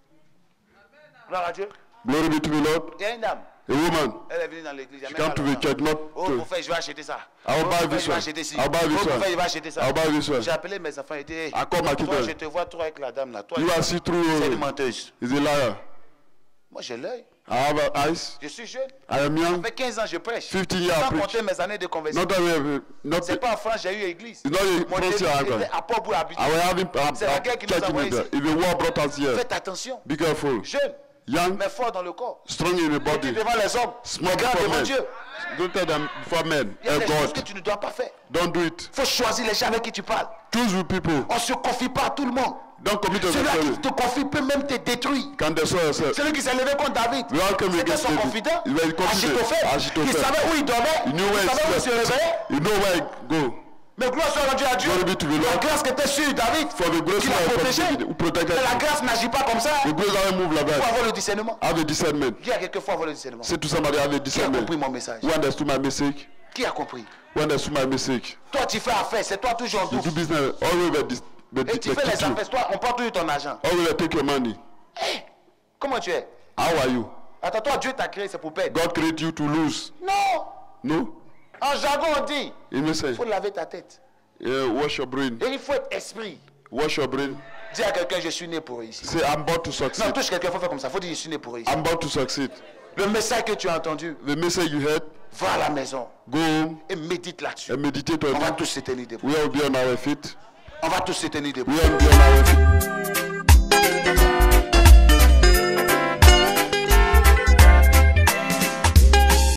[SPEAKER 1] Gloire à Dieu.
[SPEAKER 3] Glory be to the Lord.
[SPEAKER 1] Il y a une dame,
[SPEAKER 3] A woman,
[SPEAKER 1] elle est venue dans l'église.
[SPEAKER 3] she come to the church, not
[SPEAKER 1] Oh,
[SPEAKER 3] to.
[SPEAKER 1] prophète, je vais acheter ça.
[SPEAKER 3] I'll
[SPEAKER 1] Oh,
[SPEAKER 3] buy
[SPEAKER 1] prophète,
[SPEAKER 3] this
[SPEAKER 1] je vais
[SPEAKER 3] one.
[SPEAKER 1] acheter ci.
[SPEAKER 3] I'll buy
[SPEAKER 1] Oh,
[SPEAKER 3] this
[SPEAKER 1] prophète,
[SPEAKER 3] one.
[SPEAKER 1] je vais acheter ça.
[SPEAKER 3] I'll buy this one.
[SPEAKER 1] J'ai appelé mes enfants et dit, hey,
[SPEAKER 3] I call my
[SPEAKER 1] toi, je
[SPEAKER 3] children.
[SPEAKER 1] te vois trop avec la dame là. Toi,
[SPEAKER 3] You are see through.
[SPEAKER 1] c'est une menteuse.
[SPEAKER 3] Is a liar.
[SPEAKER 1] Moi, j'ai l'œil.
[SPEAKER 3] I have eyes.
[SPEAKER 1] Je suis jeune.
[SPEAKER 3] I am
[SPEAKER 1] Ça
[SPEAKER 3] young.
[SPEAKER 1] fait 15 ans que je prêche.
[SPEAKER 3] 15 years I
[SPEAKER 1] Sans
[SPEAKER 3] preach.
[SPEAKER 1] compter mes années de conversion.
[SPEAKER 3] Not that not.
[SPEAKER 1] C'est pas en France, j'ai eu église.
[SPEAKER 3] It's not a
[SPEAKER 1] Mon
[SPEAKER 3] frontier
[SPEAKER 1] début
[SPEAKER 3] icon.
[SPEAKER 1] était à Port pour habiter.
[SPEAKER 3] I will have him
[SPEAKER 1] C'est la guerre qui nous
[SPEAKER 3] church
[SPEAKER 1] a envoyés
[SPEAKER 3] with
[SPEAKER 1] ici.
[SPEAKER 3] If the war brought us here,
[SPEAKER 1] Faites attention.
[SPEAKER 3] be careful.
[SPEAKER 1] Jeune,
[SPEAKER 3] Young,
[SPEAKER 1] mais fort dans le corps.
[SPEAKER 3] strong in the
[SPEAKER 1] Dis
[SPEAKER 3] body,
[SPEAKER 1] devant les hommes.
[SPEAKER 3] small
[SPEAKER 1] Regarde
[SPEAKER 3] before
[SPEAKER 1] devant
[SPEAKER 3] men.
[SPEAKER 1] Dieu.
[SPEAKER 3] Don't tell them before men.
[SPEAKER 1] Il y a des choses que
[SPEAKER 3] God,
[SPEAKER 1] tu ne dois pas faire.
[SPEAKER 3] don't do it.
[SPEAKER 1] Il faut choisir les gens avec qui tu parles.
[SPEAKER 3] Choose with people.
[SPEAKER 1] On ne se confie pas à tout le monde.
[SPEAKER 3] Don't commit
[SPEAKER 1] Celui à qui
[SPEAKER 3] yourself.
[SPEAKER 1] tu te confies peut même te détruire.
[SPEAKER 3] Can destroy yourself.
[SPEAKER 1] Celui qui s'est levé contre David,
[SPEAKER 3] We all come
[SPEAKER 1] c'était
[SPEAKER 3] against
[SPEAKER 1] son
[SPEAKER 3] David.
[SPEAKER 1] confident.
[SPEAKER 3] He was confident.
[SPEAKER 1] Achitophel.
[SPEAKER 3] Achitophel.
[SPEAKER 1] Il savait où il dormait.
[SPEAKER 3] You know where
[SPEAKER 1] Il savait où il
[SPEAKER 3] he
[SPEAKER 1] se
[SPEAKER 3] slept.
[SPEAKER 1] réveillait.
[SPEAKER 3] You know where I go.
[SPEAKER 1] Mais gloire soit rendue à Dieu.
[SPEAKER 3] Glory be to the
[SPEAKER 1] La
[SPEAKER 3] Lord.
[SPEAKER 1] grâce qui était sur David,
[SPEAKER 3] For the grace
[SPEAKER 1] qui l'a
[SPEAKER 3] of
[SPEAKER 1] protégé.
[SPEAKER 3] God who protected
[SPEAKER 1] Mais la
[SPEAKER 3] you.
[SPEAKER 1] grâce n'agit pas comme ça.
[SPEAKER 3] The grace doesn't move like
[SPEAKER 1] Il faut
[SPEAKER 3] that.
[SPEAKER 1] avoir le discernement.
[SPEAKER 3] Have a discernment.
[SPEAKER 1] Dis à quelqu'un, il faut avoir le discernement.
[SPEAKER 3] Say to somebody, have a
[SPEAKER 1] Qui a
[SPEAKER 3] discernment.
[SPEAKER 1] compris mon message?
[SPEAKER 3] Who understood my message?
[SPEAKER 1] Qui a compris?
[SPEAKER 3] Who understood my message?
[SPEAKER 1] Toi, tu fais affaire, c'est toi toujours en
[SPEAKER 3] You do
[SPEAKER 1] doute.
[SPEAKER 3] business. Always
[SPEAKER 1] Et tu fais les
[SPEAKER 3] you.
[SPEAKER 1] affaires, toi, on prend toujours ton argent.
[SPEAKER 3] Always take your money.
[SPEAKER 1] Comment tu es?
[SPEAKER 3] How are you?
[SPEAKER 1] Attends, toi, Dieu t'a créé, c'est pour perdre.
[SPEAKER 3] God created you to lose.
[SPEAKER 1] Non!
[SPEAKER 3] No?
[SPEAKER 1] En jargon, on dit,
[SPEAKER 3] In message.
[SPEAKER 1] il faut laver ta tête.
[SPEAKER 3] Wash your brain.
[SPEAKER 1] Et il faut être esprit.
[SPEAKER 3] Wash your brain.
[SPEAKER 1] Dis à quelqu'un, je suis né pour réussir.
[SPEAKER 3] Say, I'm about to
[SPEAKER 1] Non,
[SPEAKER 3] succeed.
[SPEAKER 1] touche quelqu'un, il faut faire comme ça. Il faut dire, je suis né pour réussir.
[SPEAKER 3] I'm about to succeed.
[SPEAKER 1] Le message que tu as entendu,
[SPEAKER 3] The message you heard,
[SPEAKER 1] va à la maison
[SPEAKER 3] go home
[SPEAKER 1] et médite là-dessus.
[SPEAKER 3] and meditate
[SPEAKER 1] On
[SPEAKER 3] on
[SPEAKER 1] va
[SPEAKER 3] it.
[SPEAKER 1] tous se tenir debout.
[SPEAKER 3] We will be on our feet.
[SPEAKER 1] On va tous se tenir debout.
[SPEAKER 3] We will be on our feet.